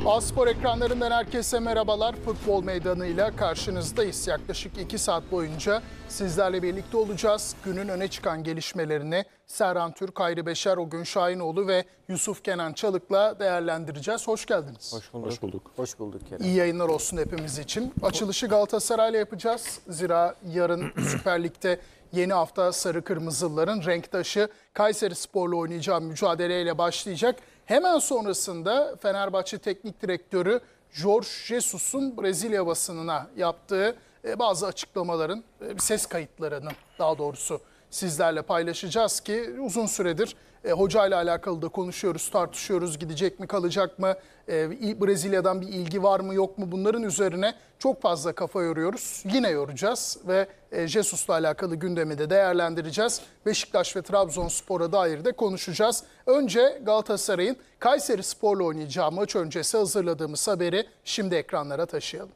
A-Spor ekranlarından herkese merhabalar. Futbol meydanıyla karşınızdayız. Yaklaşık 2 saat boyunca sizlerle birlikte olacağız. Günün öne çıkan gelişmelerini Serhan Türk, Hayri Beşer, Ogün Şahinoğlu ve Yusuf Kenan Çalık'la değerlendireceğiz. Hoş geldiniz. Hoş bulduk. Hoş bulduk. Hoş bulduk Kerem. İyi yayınlar olsun hepimiz için. Açılışı Galatasaray'la yapacağız. Zira yarın Süper Lig'de yeni hafta Sarı Kırmızılıların renktaşı Kayserispor'la oynayacağı mücadeleyle başlayacak. Hemen sonrasında Fenerbahçe Teknik Direktörü Jorge Jesus'un Brezilya basınına yaptığı bazı açıklamaların, ses kayıtlarının daha doğrusu sizlerle paylaşacağız ki uzun süredir hocayla alakalı da konuşuyoruz, tartışıyoruz. Gidecek mi, kalacak mı? Brezilya'dan bir ilgi var mı, yok mu? Bunların üzerine çok fazla kafa yoruyoruz. Yine yoracağız ve Jesus'la alakalı gündemi de değerlendireceğiz. Beşiktaş ve Trabzonspor'a dair de konuşacağız. Önce Galatasaray'ın Kayserispor'la oynayacağı maç öncesi hazırladığımız haberi şimdi ekranlara taşıyalım.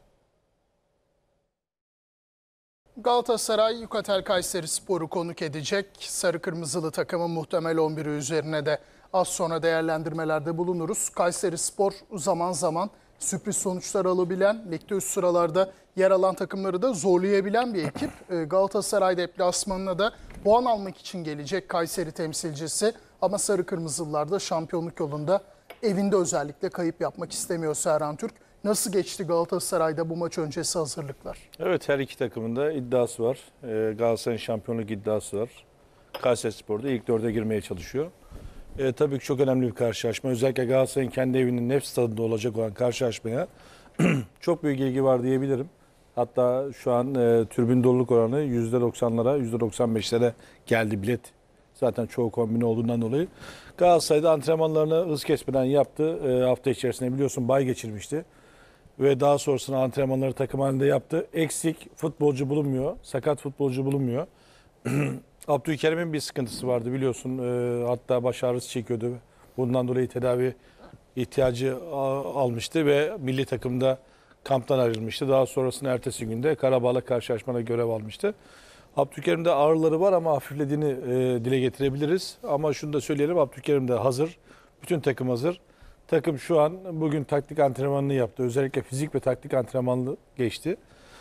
Galatasaray Yukatel Kayserispor'u konuk edecek. Sarı Kırmızılı takımın muhtemel 11'i üzerine de az sonra değerlendirmelerde bulunuruz. Kayserispor zaman zaman sürpriz sonuçlar alabilen, ligde üst sıralarda yer alan takımları da zorlayabilen bir ekip. Galatasaray deplasmanına da puan almak için gelecek Kayseri temsilcisi. Ama Sarı Kırmızılılar da şampiyonluk yolunda evinde özellikle kayıp yapmak istemiyor Serhan Türk. Nasıl geçti Galatasaray'da bu maç öncesi hazırlıklar? Evet, her iki takımın da iddiası var. Galatasaray'ın şampiyonluk iddiası var. Kayserispor da ilk dörde girmeye çalışıyor. Tabii ki çok önemli bir karşılaşma. Özellikle Galatasaray'ın kendi evinin nef stadında olacak olan karşılaşmaya çok büyük ilgi var diyebilirim. Hatta şu an tribün doluluk oranı %90'lara, %95'lere geldi bilet. Zaten çoğu kombine olduğundan dolayı. Galatasaray'da antrenmanlarını hız kesmeden yaptı. Hafta içerisinde biliyorsun bay geçirmişti. Ve daha sonrasında antrenmanları takım halinde yaptı. Eksik futbolcu bulunmuyor. Sakat futbolcu bulunmuyor. Abdülkerim'in bir sıkıntısı vardı biliyorsun. Hatta baş ağrısı çekiyordu. Bundan dolayı tedavi ihtiyacı almıştı ve milli takımda kamptan ayrılmıştı. Daha sonrasında ertesi günde Karabağ'la karşılaşmada görev almıştı. Abdülkerim'de ağrıları var ama hafiflediğini dile getirebiliriz. Ama şunu da söyleyelim, Abdülkerim de hazır. Bütün takım hazır. Takım şu an bugün taktik antrenmanını yaptı. Özellikle fizik ve taktik antrenmanını geçti.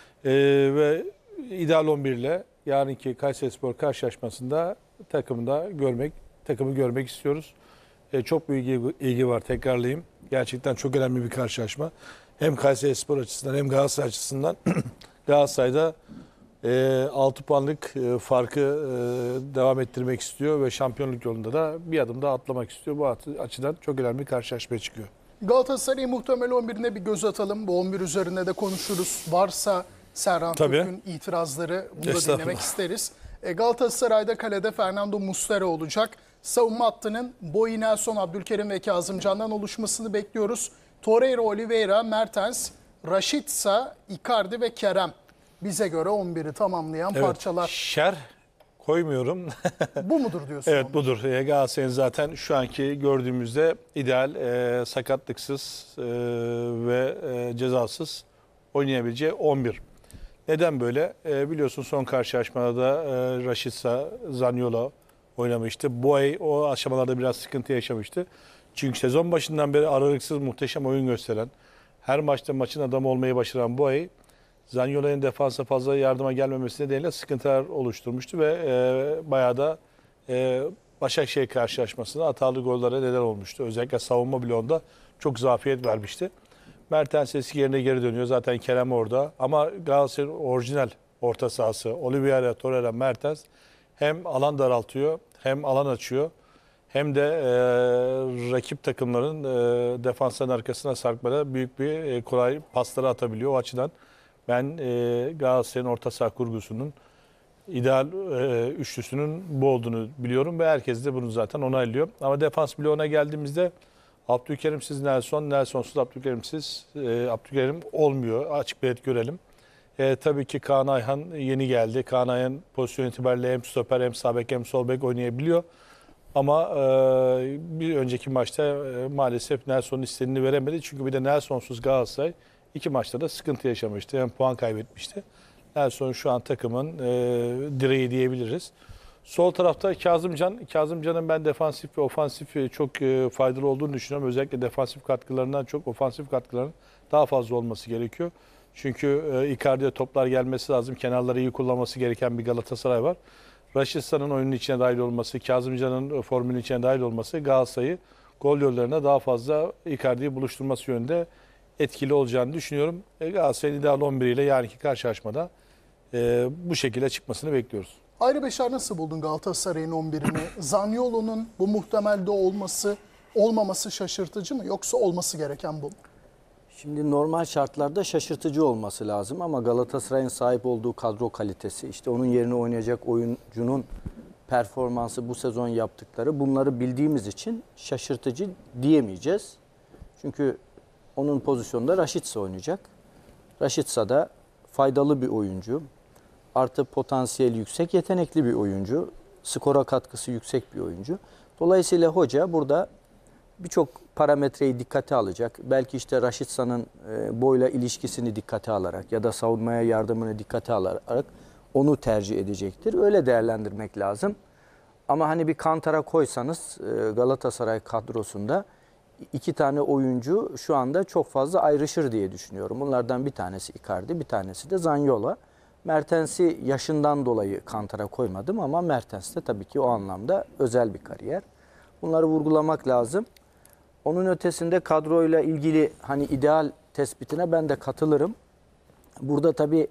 Ve ideal 11 ile yarınki Kayserispor karşılaşmasında takımı görmek istiyoruz. Çok büyük ilgi var, tekrarlayayım. Gerçekten çok önemli bir karşılaşma. Hem Kayserispor açısından hem Galatasaray açısından. Galatasaray'da 6 puanlık farkı devam ettirmek istiyor ve şampiyonluk yolunda da bir adım daha atlamak istiyor. Bu açıdan çok önemli bir karşılaşmaya çıkıyor. Galatasaray'ın muhtemel 11'ine bir göz atalım. Bu 11 üzerine de konuşuruz. Varsa Serhan Türk'ün itirazları bunu da dinlemek isteriz. Galatasaray'da kalede Fernando Muslera olacak. Savunma hattının Boyi, Nelson, Abdülkerim ve Kazımcan'dan oluşmasını bekliyoruz. Torreira, Oliveira, Mertens, Rashica, Icardi ve Kerem. Bize göre 11'i tamamlayan parçalar. Şer koymuyorum. Bu mudur diyorsun? Evet, budur. Galatasaray'ın zaten şu anki gördüğümüzde ideal sakatlıksız ve cezasız oynayabileceği 11. Neden böyle? Biliyorsun son karşılaşmada da Rashica, Zaniolo oynamıştı. Boey o aşamalarda biraz sıkıntı yaşamıştı. Çünkü sezon başından beri aralıksız muhteşem oyun gösteren, her maçta maçın adamı olmayı başaran Boey, Zaniolo'nun defansa fazla yardıma gelmemesi nedeniyle sıkıntılar oluşturmuştu ve bayağı da Başakşehir karşılaşmasında hatalı gollere neden olmuştu. Özellikle savunma bloğunda çok zafiyet vermişti. Mertens eski yerine geri dönüyor. Zaten Kerem orada. Ama Galatasaray'ın orijinal orta sahası Oliveira, Torreira, Mertens hem alan daraltıyor hem alan açıyor. Hem de rakip takımların defansların arkasına sarkmada büyük bir kolay pasları atabiliyor. O açıdan ben Galatasaray'ın orta saha kurgusunun ideal üçlüsünün bu olduğunu biliyorum ve herkes de bunu zaten onaylıyor. Ama defans bloğuna geldiğimizde Abdülkerimsiz Nelson, Nelsonsuz Abdülkerim olmuyor. Açık bir net görelim. Tabii ki Kaan Ayhan yeni geldi. Kaan Ayhan pozisyon itibariyle hem stoper hem sağ bek hem sol bek oynayabiliyor. Ama bir önceki maçta maalesef Nelson'un istediğini veremedi. Çünkü bir de Nelsonsuz Galatasaray 2 maçta da sıkıntı yaşamıştı. Hem puan kaybetmişti. Nelson şu an takımın direği diyebiliriz. Sol tarafta Kazımcan. Kazımcan'ın ben defansif ve ofansif çok faydalı olduğunu düşünüyorum. Özellikle defansif katkılarından çok ofansif katkıların daha fazla olması gerekiyor. Çünkü Icardi'ye toplar gelmesi lazım. Kenarları iyi kullanması gereken bir Galatasaray var. Raşitsa'nın oyunun içine dahil olması, Kazımcan'ın formülün içine dahil olması Galatasaray'ı gol yollarına daha fazla Icardi'yi buluşturması yönünde etkili olacağını düşünüyorum. Galatasaray'ın ideal 11 ile yarınki karşılaşmada bu şekilde çıkmasını bekliyoruz. Ayrı Beşer, nasıl buldun Galatasaray'ın 11'ini? Zaniolo'nun bu muhtemelde olmaması şaşırtıcı mı, yoksa olması gereken bu mu? Şimdi normal şartlarda şaşırtıcı olması lazım ama Galatasaray'ın sahip olduğu kadro kalitesi, işte onun yerine oynayacak oyuncunun performansı, bu sezon yaptıkları, bunları bildiğimiz için şaşırtıcı diyemeyeceğiz. Çünkü onun pozisyonunda Rashica oynayacak. Rashica da faydalı bir oyuncu. Artı potansiyeli yüksek, yetenekli bir oyuncu. Skora katkısı yüksek bir oyuncu. Dolayısıyla hoca burada birçok parametreyi dikkate alacak. Belki işte Rashica'nın boyla ilişkisini dikkate alarak ya da savunmaya yardımını dikkate alarak onu tercih edecektir. Öyle değerlendirmek lazım. Ama hani bir kantara koysanız Galatasaray kadrosunda 2 tane oyuncu şu anda çok fazla ayrışır diye düşünüyorum. Bunlardan bir tanesi Icardi, bir tanesi de Zaniolo. Mertens'i yaşından dolayı kantara koymadım ama Mertens de tabii ki o anlamda özel bir kariyer. Bunları vurgulamak lazım. Onun ötesinde kadroyla ilgili hani ideal tespitine ben de katılırım. Burada tabii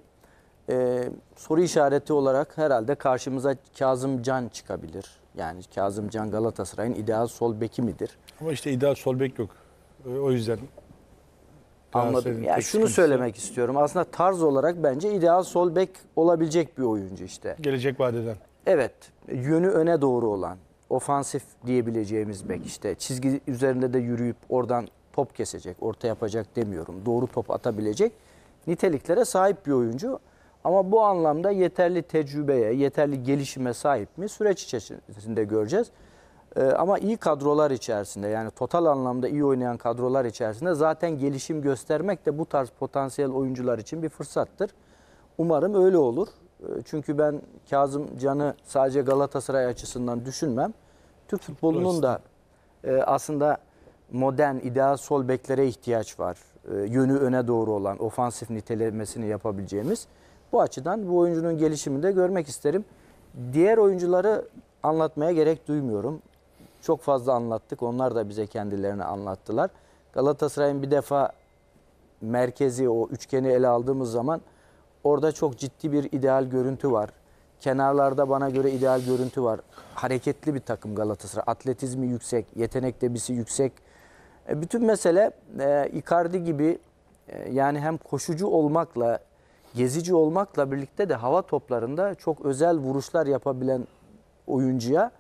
soru işareti olarak herhalde karşımıza Kazımcan çıkabilir. Yani Kazımcan Galatasaray'ın ideal sol beki midir? Ama işte ideal sol bek yok. O yüzden Anladım. Ya şunu söylemek istiyorum. Aslında tarz olarak bence ideal sol bek olabilecek bir oyuncu işte. Gelecek vadeden. Evet, yönü öne doğru olan, ofansif diyebileceğimiz bek, işte çizgi üzerinde de yürüyüp oradan top kesecek, orta yapacak demiyorum. Doğru top atabilecek niteliklere sahip bir oyuncu. Ama bu anlamda yeterli tecrübeye, yeterli gelişime sahip mi? Süreç içerisinde göreceğiz. Ama iyi kadrolar içerisinde, yani total anlamda iyi oynayan kadrolar içerisinde zaten gelişim göstermek de bu tarz potansiyel oyuncular için bir fırsattır. Umarım öyle olur. Çünkü ben Kazımcan'ı sadece Galatasaray açısından düşünmem. Türk futbolunun da aslında modern, ideal sol beklere ihtiyaç var. Yönü öne doğru olan, ofansif nitelemesini yapabileceğimiz. Bu açıdan bu oyuncunun gelişimini de görmek isterim. Diğer oyuncuları anlatmaya gerek duymuyorum. Çok fazla anlattık. Onlar da bize kendilerini anlattılar. Galatasaray'ın bir defa merkezi, o üçgeni ele aldığımız zaman orada çok ciddi bir ideal görüntü var. Kenarlarda bana göre ideal görüntü var. Hareketli bir takım Galatasaray. Atletizmi yüksek, yetenek debisi yüksek. Bütün mesele Icardi gibi yani hem koşucu olmakla, gezici olmakla birlikte de hava toplarında çok özel vuruşlar yapabilen oyuncuya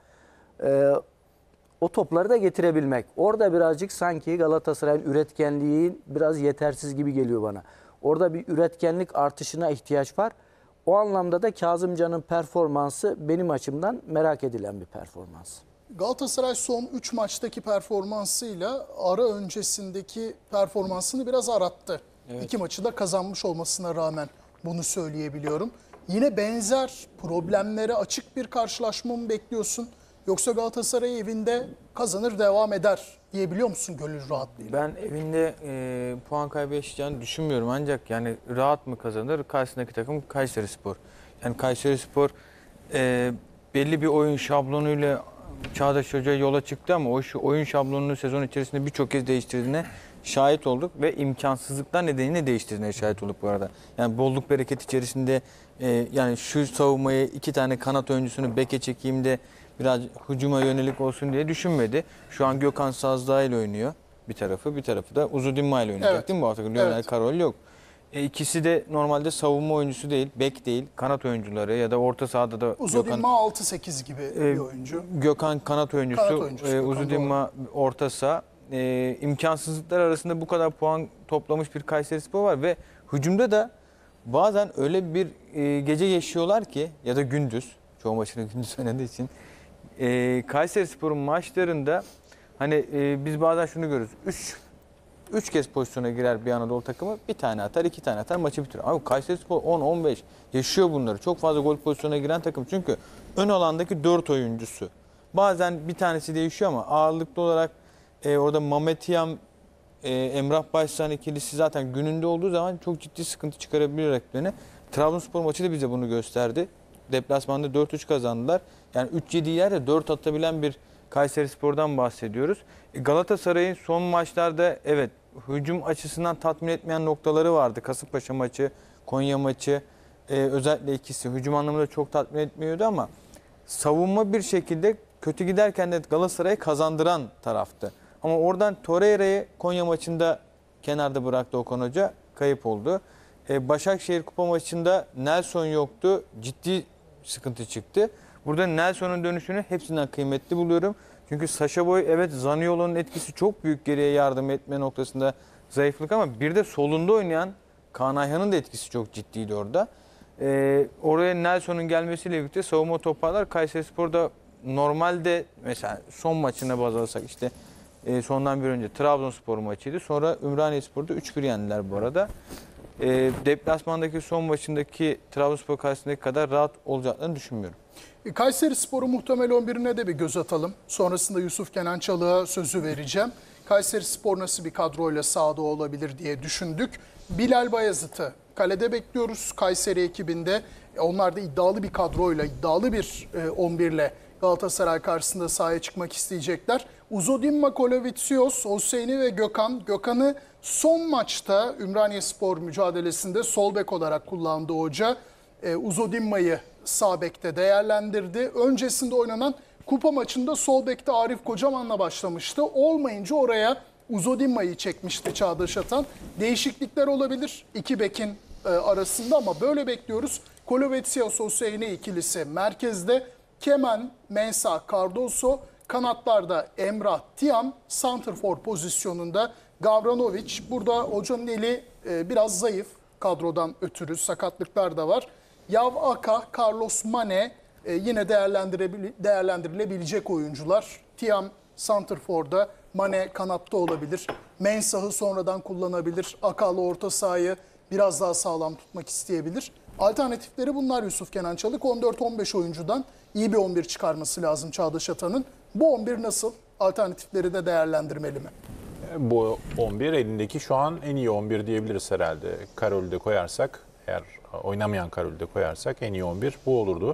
o topları da getirebilmek. Orada birazcık sanki Galatasaray'ın üretkenliği biraz yetersiz gibi geliyor bana. Orada bir üretkenlik artışına ihtiyaç var. O anlamda da Kazımcan'ın performansı benim açımdan merak edilen bir performans. Galatasaray son 3 maçtaki performansıyla ara öncesindeki performansını biraz arattı. Evet. 2 maçı da kazanmış olmasına rağmen bunu söyleyebiliyorum. Yine benzer problemlere açık bir karşılaşma mı bekliyorsun? Yoksa Galatasaray evinde kazanır devam eder diyebiliyor musun gönül rahatlığıyla? Ben evinde puan kaybı yaşayacağını düşünmüyorum. Ancak yani rahat mı kazanır? Karşısındaki takım Kayserispor. Yani Kayserispor belli bir oyun şablonuyla Çağdaş Hoca yola çıktı ama o oyun şablonunu sezon içerisinde birçok kez değiştirdiğine şahit olduk ve imkansızlıklar nedeniyle değiştirdiğine şahit olduk bu arada. Yani bolluk bereket içerisinde yani şu savunmayı 2 tane kanat oyuncusunu beke çekeyim de biraz hücuma yönelik olsun diye düşünmedi. Şu an Gökhan Sazdağ ile oynuyor bir tarafı da Uzudinma ile oynayacak, evet, değil mi bu hafta? Lionel Karol yok. İkisi de normalde savunma oyuncusu değil, bek değil, kanat oyuncuları ya da orta sahada da Uzudinma 6-8 gibi bir oyuncu. Gökhan kanat oyuncusu, Uzudinma orta saha. İmkansızlıklar arasında bu kadar puan toplamış bir Kayserispor var ve hücumda da bazen öyle bir gece yaşıyorlar ki ya da gündüz, çoğu maçını gündüz oynadığı için Kayserispor'un maçlarında hani biz bazen şunu görürüz. 3 3 kez pozisyona girer bir Anadolu takımı. Bir tane atar, 2 tane atar, maçı bitirir. Ama Kayserispor 10-15 yaşıyor bunları. Çok fazla gol pozisyonuna giren takım. Çünkü ön alandaki 4 oyuncusu. Bazen bir tanesi değişiyor ama ağırlıklı olarak orada Mehmet Yam, Emrah Başsan ikilisi zaten gününde olduğu zaman çok ciddi sıkıntı çıkarabilir rakiplerine. Trabzonspor maçı da bize bunu gösterdi. Deplasmanda 4-3 kazandılar. Yani 3-7 yerde 4 atabilen bir Kayserispor'dan bahsediyoruz. Galatasaray'ın son maçlarda evet hücum açısından tatmin etmeyen noktaları vardı. Kasımpaşa maçı, Konya maçı özellikle ikisi hücum anlamında çok tatmin etmiyordu ama savunma bir şekilde kötü giderken de Galatasaray'ı kazandıran taraftı. Ama oradan Torreira'yı Konya maçında kenarda bıraktı Okan Hoca. Kayıp oldu. Başakşehir Kupa maçında Nelson yoktu. Ciddi sıkıntı çıktı. Burada Nelson'un dönüşünü hepsinden kıymetli buluyorum. Çünkü Sacha Boey evet Zaniolo'nun etkisi çok büyük, geriye yardım etme noktasında zayıflık ama bir de solunda oynayan Kaan Ayhan'ın da etkisi çok ciddiydi orada. Oraya Nelson'un gelmesiyle birlikte savunma toparlar. Kayserispor'da normalde mesela son maçına baz alırsak işte sondan bir önce Trabzonspor maçıydı. Sonra Ümraniyespor'da 3-1 yendiler bu arada. Deplasmandaki son maçındaki Trabzonspor karşısındaki kadar rahat olacaklarını düşünmüyorum. Kayserispor'un muhtemel 11'ine de bir göz atalım. Sonrasında Yusuf Kenan Çalık'a sözü vereceğim. Kayserispor nasıl bir kadroyla sahada olabilir diye düşündük. Bilal Bayazıt'ı kalede bekliyoruz Kayseri ekibinde. Onlar da iddialı bir kadroyla, iddialı bir 11'le Galatasaray karşısında sahaya çıkmak isteyecekler. Uzodimma, Kolovitsios, Hosseini ve Gökhan. Gökhan'ı son maçta Ümraniyespor mücadelesinde sol bek olarak kullandı hoca. Uzodimma'yı sağ bekte değerlendirdi. Öncesinde oynanan kupa maçında sol bekte Arif Kocaman'la başlamıştı. Olmayınca oraya Uzodimma'yı çekmişti Çağdaş Atan. Değişiklikler olabilir iki bekin arasında ama böyle bekliyoruz. Kolovitsios, Hosseini ikilisi merkezde. Kemen, Mensah, Cardoso, kanatlarda Emrah, Tiam, santrfor pozisyonunda Gavranovic. Burada hocanın eli biraz zayıf kadrodan ötürü, sakatlıklar da var. Yav Aka, Carlos Mane yine değerlendirilebilecek oyuncular. Tiam santrforda, Mane kanatta olabilir. Mensah'ı sonradan kullanabilir. Aka'lı orta sahayı biraz daha sağlam tutmak isteyebilir. Alternatifleri bunlar Yusuf Kenan Çalık. 14-15 oyuncudan iyi bir 11 çıkarması lazım Çağdaş Atan'ın. Bu 11 nasıl? Alternatifleri de değerlendirmeli mi? Bu 11 elindeki şu an en iyi 11 diyebiliriz herhalde. Karol'ü de koyarsak, eğer oynamayan Karol'ü de koyarsak en iyi 11 bu olurdu.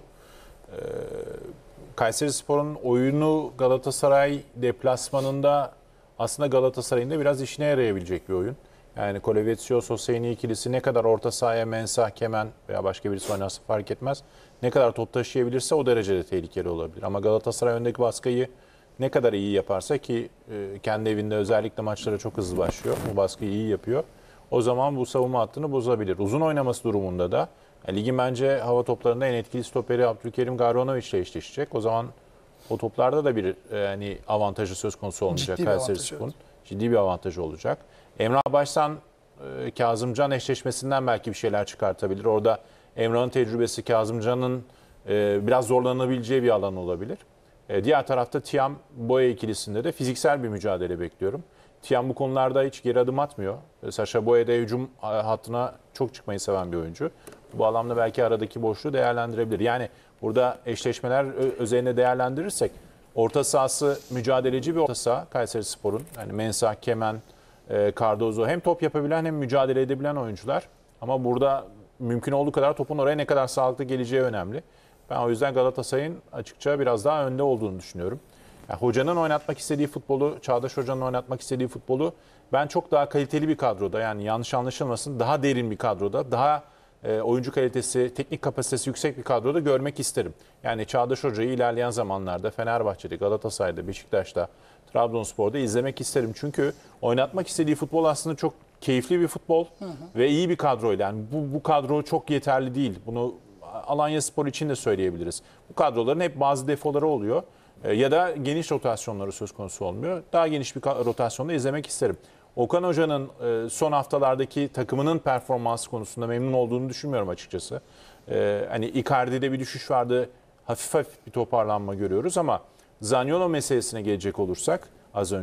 Kayserispor'un oyunu Galatasaray deplasmanında aslında Galatasaray'ın da biraz işine yarayabilecek bir oyun. Yani Kolovitsios, Hosseini ikilisi ne kadar orta sahaya Mensah, Kemen veya başka birisi oynarsa fark etmez. Ne kadar top taşıyabilirse o derecede tehlikeli olabilir. Ama Galatasaray öndeki baskıyı ne kadar iyi yaparsa ki kendi evinde özellikle maçlara çok hızlı başlıyor. Bu baskıyı iyi yapıyor. O zaman bu savunma hattını bozabilir. Uzun oynaması durumunda da ligin bence hava toplarında en etkili stoperi Abdülkerim Gavranovic ile eşleşecek. O zaman o toplarda da bir yani avantajı söz konusu olmayacak Kayserispor'un. Ciddi bir avantajı olacak. Emrah Başsan, Kazımcan eşleşmesinden belki bir şeyler çıkartabilir. Orada Emrah'ın tecrübesi Kazımcan'ın biraz zorlanabileceği bir alan olabilir. Diğer tarafta Tiam Boya ikilisinde de fiziksel bir mücadele bekliyorum. Tiam bu konularda hiç geri adım atmıyor. Sacha Boya da hücum hattına çok çıkmayı seven bir oyuncu. Bu alanda belki aradaki boşluğu değerlendirebilir. Yani burada eşleşmeler üzerine değerlendirirsek orta sahası mücadeleci bir orta saha Kayserispor'un. Yani Mensah, Kemen, Cardozo hem top yapabilen hem mücadele edebilen oyuncular. Ama burada mümkün olduğu kadar topun oraya ne kadar sağlıklı geleceği önemli. Ben o yüzden Galatasaray'ın açıkça biraz daha önde olduğunu düşünüyorum. Yani hocanın oynatmak istediği futbolu, Çağdaş Hoca'nın oynatmak istediği futbolu ben çok daha kaliteli bir kadroda, yani yanlış anlaşılmasın, daha derin bir kadroda, daha oyuncu kalitesi, teknik kapasitesi yüksek bir kadroda görmek isterim. Yani Çağdaş Hoca'yı ilerleyen zamanlarda Fenerbahçe'de, Galatasaray'da, Beşiktaş'ta, Trabzonspor'da izlemek isterim. Çünkü oynatmak istediği futbol aslında çok keyifli bir futbol ve iyi bir kadroyla. Yani bu kadro çok yeterli değil. Bunu Alanyaspor için de söyleyebiliriz. Bu kadroların hep bazı defoları oluyor. Ya da geniş rotasyonları söz konusu olmuyor. Daha geniş bir rotasyonda izlemek isterim. Okan Hoca'nın son haftalardaki takımının performansı konusunda memnun olduğunu düşünmüyorum açıkçası. Hani Icardi'de bir düşüş vardı. Hafif bir toparlanma görüyoruz ama Zaniolo meselesine gelecek olursak az önce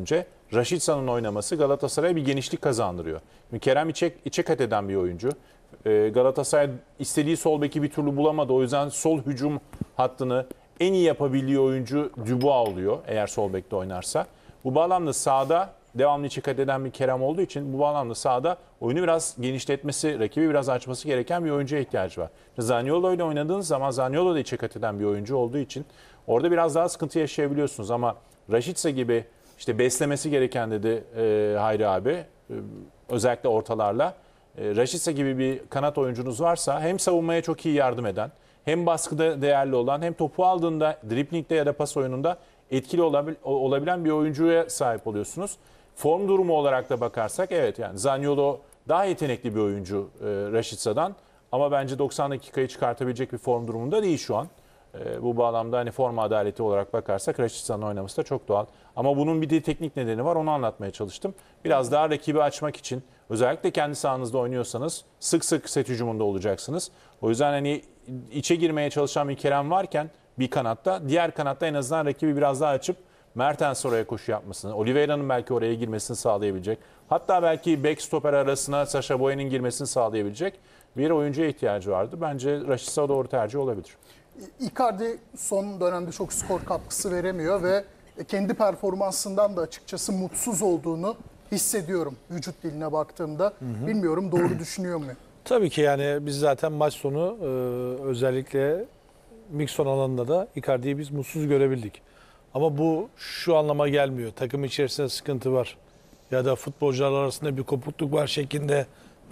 Raşitsa'nın oynaması Galatasaray'a bir genişlik kazandırıyor. Şimdi Kerem içe kat eden bir oyuncu. Galatasaray istediği sol beki bir türlü bulamadı. O yüzden sol hücum hattını en iyi yapabildiği oyuncu Dubois oluyor eğer sol bekte oynarsa. Bu bağlamda sahada devamlı içe kat eden bir Kerem olduğu için bu bağlamda sahada oyunu biraz genişletmesi, rakibi biraz açması gereken bir oyuncuya ihtiyacı var. Zaniolo ile oynadığınız zaman Zaniolo da içe kat eden bir oyuncu olduğu için orada biraz daha sıkıntı yaşayabiliyorsunuz ama Rashica gibi işte beslemesi gereken dedi Hayri abi özellikle ortalarla. Rashica gibi bir kanat oyuncunuz varsa hem savunmaya çok iyi yardım eden hem baskıda değerli olan hem topu aldığında driplingde ya da pas oyununda etkili olabilen bir oyuncuya sahip oluyorsunuz. Form durumu olarak da bakarsak evet yani Zaniolo daha yetenekli bir oyuncu Rashica'dan ama bence 90 dakikayı çıkartabilecek bir form durumunda değil şu an. Bu bağlamda hani form adaleti olarak bakarsak Rashica'nın oynaması da çok doğal. Ama bunun bir de teknik nedeni var, onu anlatmaya çalıştım. Biraz daha rakibi açmak için özellikle kendi sahanızda oynuyorsanız sık sık set hücumunda olacaksınız. O yüzden hani içe girmeye çalışan bir Kerem varken bir kanatta, diğer kanatta en azından rakibi biraz daha açıp Mertens oraya koşu yapmasını, Oliveira'nın belki oraya girmesini sağlayabilecek. Hatta belki bek stoper arasına Sacha Boey'nin girmesini sağlayabilecek bir oyuncuya ihtiyacı vardı. Bence Rashica doğru tercih olabilir. Icardi son dönemde çok skor katkısı veremiyor ve kendi performansından da açıkçası mutsuz olduğunu hissediyorum vücut diline baktığımda. Bilmiyorum doğru düşünüyor muyum? Tabii ki yani biz zaten maç sonu özellikle Mixon alanında da Icardi'yi biz mutsuz görebildik. Ama bu şu anlama gelmiyor. Takım içerisinde sıkıntı var ya da futbolcular arasında bir kopukluk var şeklinde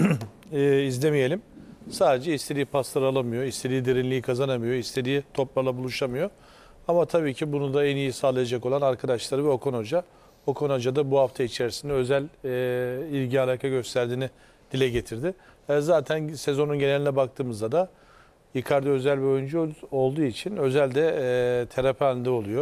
izlemeyelim. Sadece istediği pasları alamıyor, istediği derinliği kazanamıyor, istediği toplarla buluşamıyor. Ama tabii ki bunu da en iyi sağlayacak olan arkadaşları ve Okan Hoca. Okan Hoca da bu hafta içerisinde özel ilgi alaka gösterdiğini dile getirdi. Zaten sezonun geneline baktığımızda da Icardi özel bir oyuncu olduğu için özel de terapi halinde oluyor.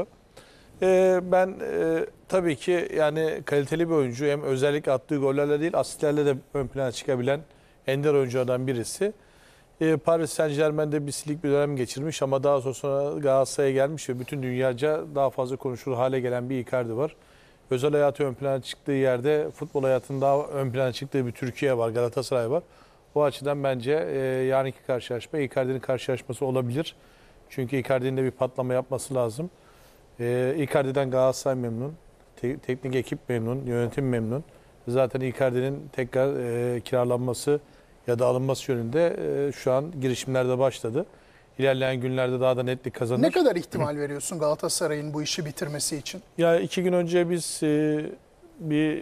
Ben tabii ki yani kaliteli bir oyuncu, hem özellikle attığı gollerle değil asistlerle de ön plana çıkabilen ender oyunculardan birisi. Paris Saint-Germain'de bir silik bir dönem geçirmiş ama daha sonra Galatasaray'a gelmiş ve bütün dünyaca daha fazla konuşulur hale gelen bir Icardi var. Özel hayatı ön plana çıktığı yerde futbol hayatının daha ön plana çıktığı bir Türkiye var, Galatasaray var. O açıdan bence yarınki karşılaşma Icardi'nin karşılaşması olabilir. Çünkü Icardi'nin de bir patlama yapması lazım. Icardi'den Galatasaray memnun, teknik ekip memnun, yönetim memnun. Zaten Icardi'nin tekrar kiralanması ya da alınması yönünde şu an girişimler de başladı. İlerleyen günlerde daha da netlik kazanır. Ne kadar ihtimal veriyorsun Galatasaray'ın bu işi bitirmesi için? Ya 2 gün önce biz bir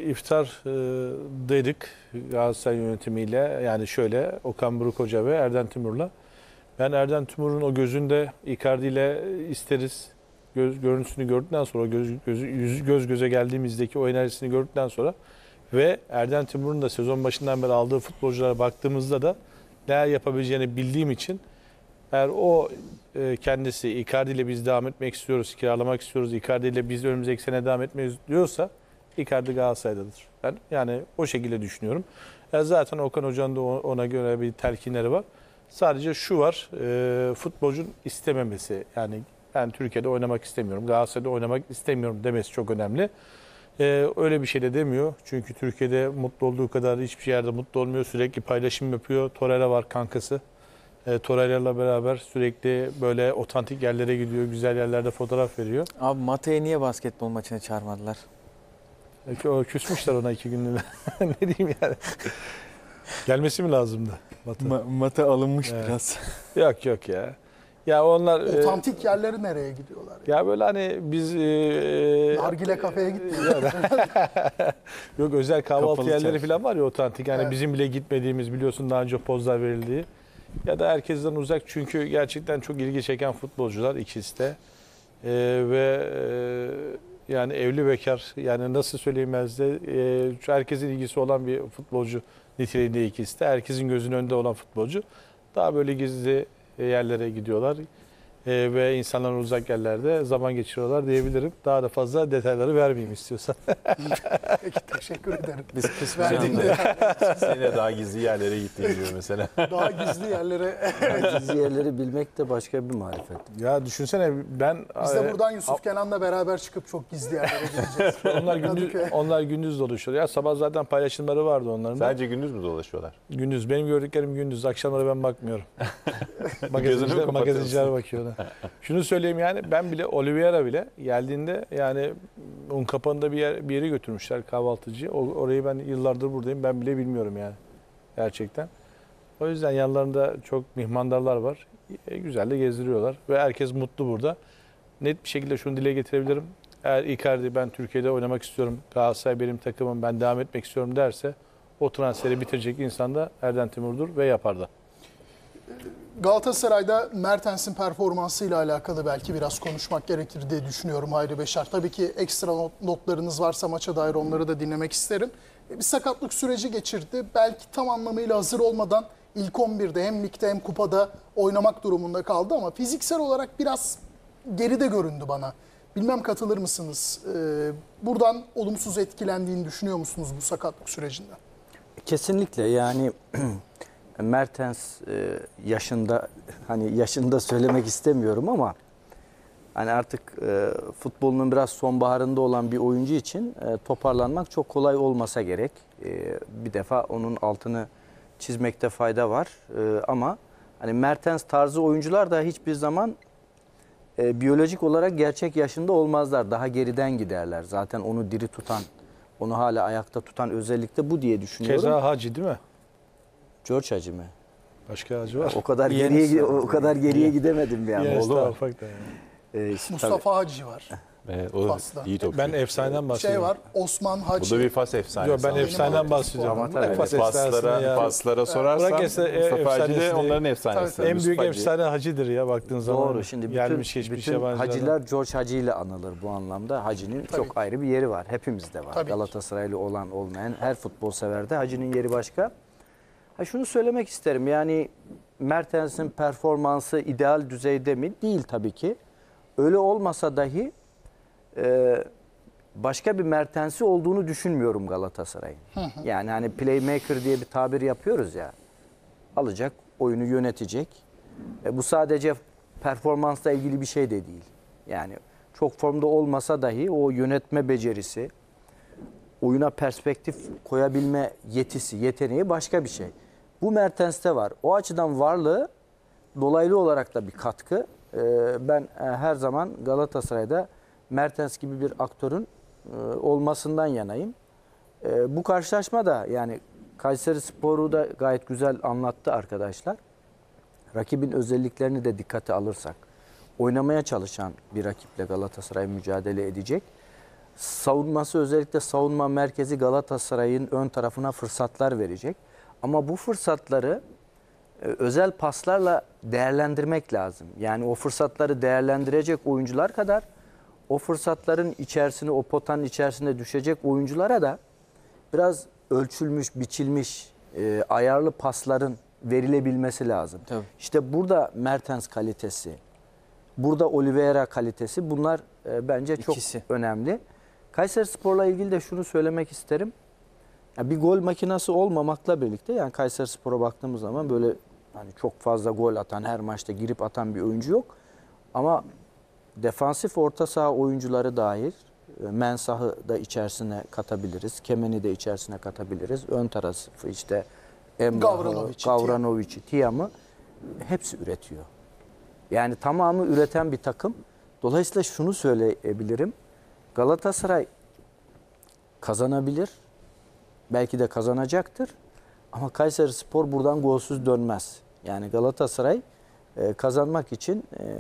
iftardaydık Galatasaray yönetimiyle. Yani şöyle Okan Buruk Hoca ve Erden Timur'la. Ben Erden Timur'un o gözünde Icardi ile isteriz görüntüsünü gördükten sonra göz göze geldiğimizdeki o enerjisini gördükten sonra ve Erden Timur'un da sezon başından beri aldığı futbolculara baktığımızda da neler yapabileceğini bildiğim için eğer o kendisi Icardi ile biz devam etmek istiyoruz, kiralamak istiyoruz, Icardi ile biz önümüzdeki sene devam etmeyiz diyorsa Icardi Galatasaray'dadır. Ben yani o şekilde düşünüyorum. Zaten Okan Hoca'nın da ona göre bir telkinleri var. Sadece şu var, futbolcunun istememesi. Yani ben Türkiye'de oynamak istemiyorum, Galatasaray'da oynamak istemiyorum demesi çok önemli. Öyle bir şey de demiyor. Çünkü Türkiye'de mutlu olduğu kadar hiçbir yerde mutlu olmuyor. Sürekli paylaşım yapıyor. Torreira var kankası. Torreira'yla beraber sürekli böyle otantik yerlere gidiyor. Güzel yerlerde fotoğraf veriyor. Abi Mate'yi niye basketbol maçına çağırmadılar? O küsmüşler ona 2 günlüğüne. Ne diyeyim yani. Gelmesi mi lazımdı? Mate alınmış Evet. biraz. Yok ya. Ya onlar Otantik yerleri nereye gidiyorlar? ya böyle hani biz Nargile kafeye gitmiyorlar. yok özel kahvaltı Kapalı yerleri çarşı. falan var ya otantik. Yani Evet. bizim bile gitmediğimiz biliyorsun daha önce pozlar verildiği. Ya da herkesten uzak çünkü gerçekten çok ilgi çeken futbolcular ikisi de. Yani evli bekar yani nasıl söyleyeyim de herkesin ilgisi olan bir futbolcu niteliğinde ikisi de. Herkesin gözünün önünde olan futbolcu. Daha böyle gizli yerlere gidiyorlar. Ve insanlar uzak yerlerde zaman geçiriyorlar diyebilirim. Daha da fazla detayları vermeyeyim istiyorsan. Peki teşekkür ederim. Biz kısmen Verdiğin Seninle daha gizli yerlere gittiğin diyor mesela. daha gizli yerlere. gizli yerleri bilmek de başka bir marifet. Ya düşünsene ben... Biz de buradan Yusuf Kenan'la beraber çıkıp çok gizli yerlere gideceğiz. onlar gündüz dolaşıyor. Ya sabah zaten paylaşımları vardı onların da. Sadece gündüz mü dolaşıyorlar? Gündüz. Benim gördüklerim gündüz. Akşamları ben bakmıyorum. Gözünü mü Magazinciler kapatıyorsun? bakıyorlar. Şunu söyleyeyim yani ben bile Oliveira bile geldiğinde yani Unkapanı'nda bir yere götürmüşler kahvaltıcıya. Orayı ben yıllardır buradayım. Ben bile bilmiyorum yani. Gerçekten. O yüzden yanlarında çok mihmandarlar var. Güzel de gezdiriyorlar. Ve herkes mutlu burada. Net bir şekilde şunu dile getirebilirim. Eğer Icardi ben Türkiye'de oynamak istiyorum, Galatasaray benim takımım, ben devam etmek istiyorum derse o transferi bitirecek insan da Erden Timur'dur ve yapar da. Galatasaray'da Mertens'in performansıyla alakalı belki biraz konuşmak gerekir diye düşünüyorum Hayri Beşar. Tabii ki ekstra notlarınız varsa maça dair onları da dinlemek isterim. Bir sakatlık süreci geçirdi. Belki tam anlamıyla hazır olmadan ilk 11'de hem ligde hem kupada oynamak durumunda kaldı ama fiziksel olarak biraz geride göründü bana. Bilmem katılır mısınız? Buradan olumsuz etkilendiğini düşünüyor musunuz bu sakatlık sürecinden? Kesinlikle yani Mertens yaşında, hani yaşında söylemek istemiyorum ama hani artık futbolunun biraz sonbaharında olan bir oyuncu için toparlanmak çok kolay olmasa gerek. Bir defa onun altını çizmekte fayda var. Ama hani Mertens tarzı oyuncular da hiçbir zaman biyolojik olarak gerçek yaşında olmazlar. Daha geriden giderler. Zaten onu diri tutan, onu hala ayakta tutan özellikle bu diye düşünüyorum. Keza Hacı değil mi? George Hacı mı? Başka Hacı var. O kadar geriye gidemedim yani. Yani Oldu mu? ufak da yani. İşte Mustafa Hacı var. O Fas'ta. iyi topçu. Ben efsaneden bahsediyorum. Şey var, Osman Bu Hacı. da bir Fas efsanesi. Yok, ben aslında. efsaneden bahsediyorum. Ama tabii. Fas efsanesini ya. Paslara sorarsan Bırak Mustafa Hacı de efsanesini. onların efsanesi. Tabii, En büyük Yusuf Hacı. efsane Hacı'dır ya baktığın zaman. Doğru. Şimdi Gelmiş geçmiş bütün yabancılardan. Hacılar George Hacı ile anılır bu anlamda. Hacı'nın Tabii çok ki. ayrı bir yeri var. Hepimizde var. Tabii ki. Galatasaraylı olan olmayan her futbol severde Hacı'nın yeri başka. Şunu söylemek isterim. Yani Mertens'in performansı ideal düzeyde mi? Değil tabii ki. Öyle olmasa dahi başka bir Mertens'i olduğunu düşünmüyorum Galatasaray'ın. Yani hani playmaker diye bir tabir yapıyoruz ya. Alacak, oyunu yönetecek. Bu sadece performansla ilgili bir şey de değil. Yani çok formda olmasa dahi o yönetme becerisi, oyuna perspektif koyabilme yetisi, yeteneği başka bir şey. Bu Mertens'te var. O açıdan varlığı dolaylı olarak da bir katkı. Ben her zaman Galatasaray'da Mertens gibi bir aktörün olmasından yanayım. Bu karşılaşma da yani Kayserispor'u da gayet güzel anlattı arkadaşlar. Rakibin özelliklerini de dikkate alırsak, oynamaya çalışan bir rakiple Galatasaray mücadele edecek. Savunması, özellikle savunma merkezi Galatasaray'ın ön tarafına fırsatlar verecek. Ama bu fırsatları özel paslarla değerlendirmek lazım. Yani o fırsatları değerlendirecek oyuncular kadar o fırsatların içerisine, o potanın içerisine düşecek oyunculara da biraz ölçülmüş, biçilmiş, ayarlı pasların verilebilmesi lazım. Tabii. İşte burada Mertens kalitesi, burada Oliveira kalitesi, bunlar bence çok İkisi. önemli. Kayserispor'la ilgili de şunu söylemek isterim. Ya bir gol makinesi olmamakla birlikte yani Kayserispor'a baktığımız zaman böyle hani çok fazla gol atan, her maçta girip atan bir oyuncu yok. Ama defansif orta saha oyuncuları dahil Mensah'ı da içerisine katabiliriz. Kemen'i de içerisine katabiliriz. Ön tarafı işte Emrah'ı, Gavranovic'i, Tiam'ı hepsi üretiyor. Yani tamamı üreten bir takım. Dolayısıyla şunu söyleyebilirim. Galatasaray kazanabilir. Belki de kazanacaktır. Ama Kayserispor buradan golsüz dönmez. Yani Galatasaray kazanmak için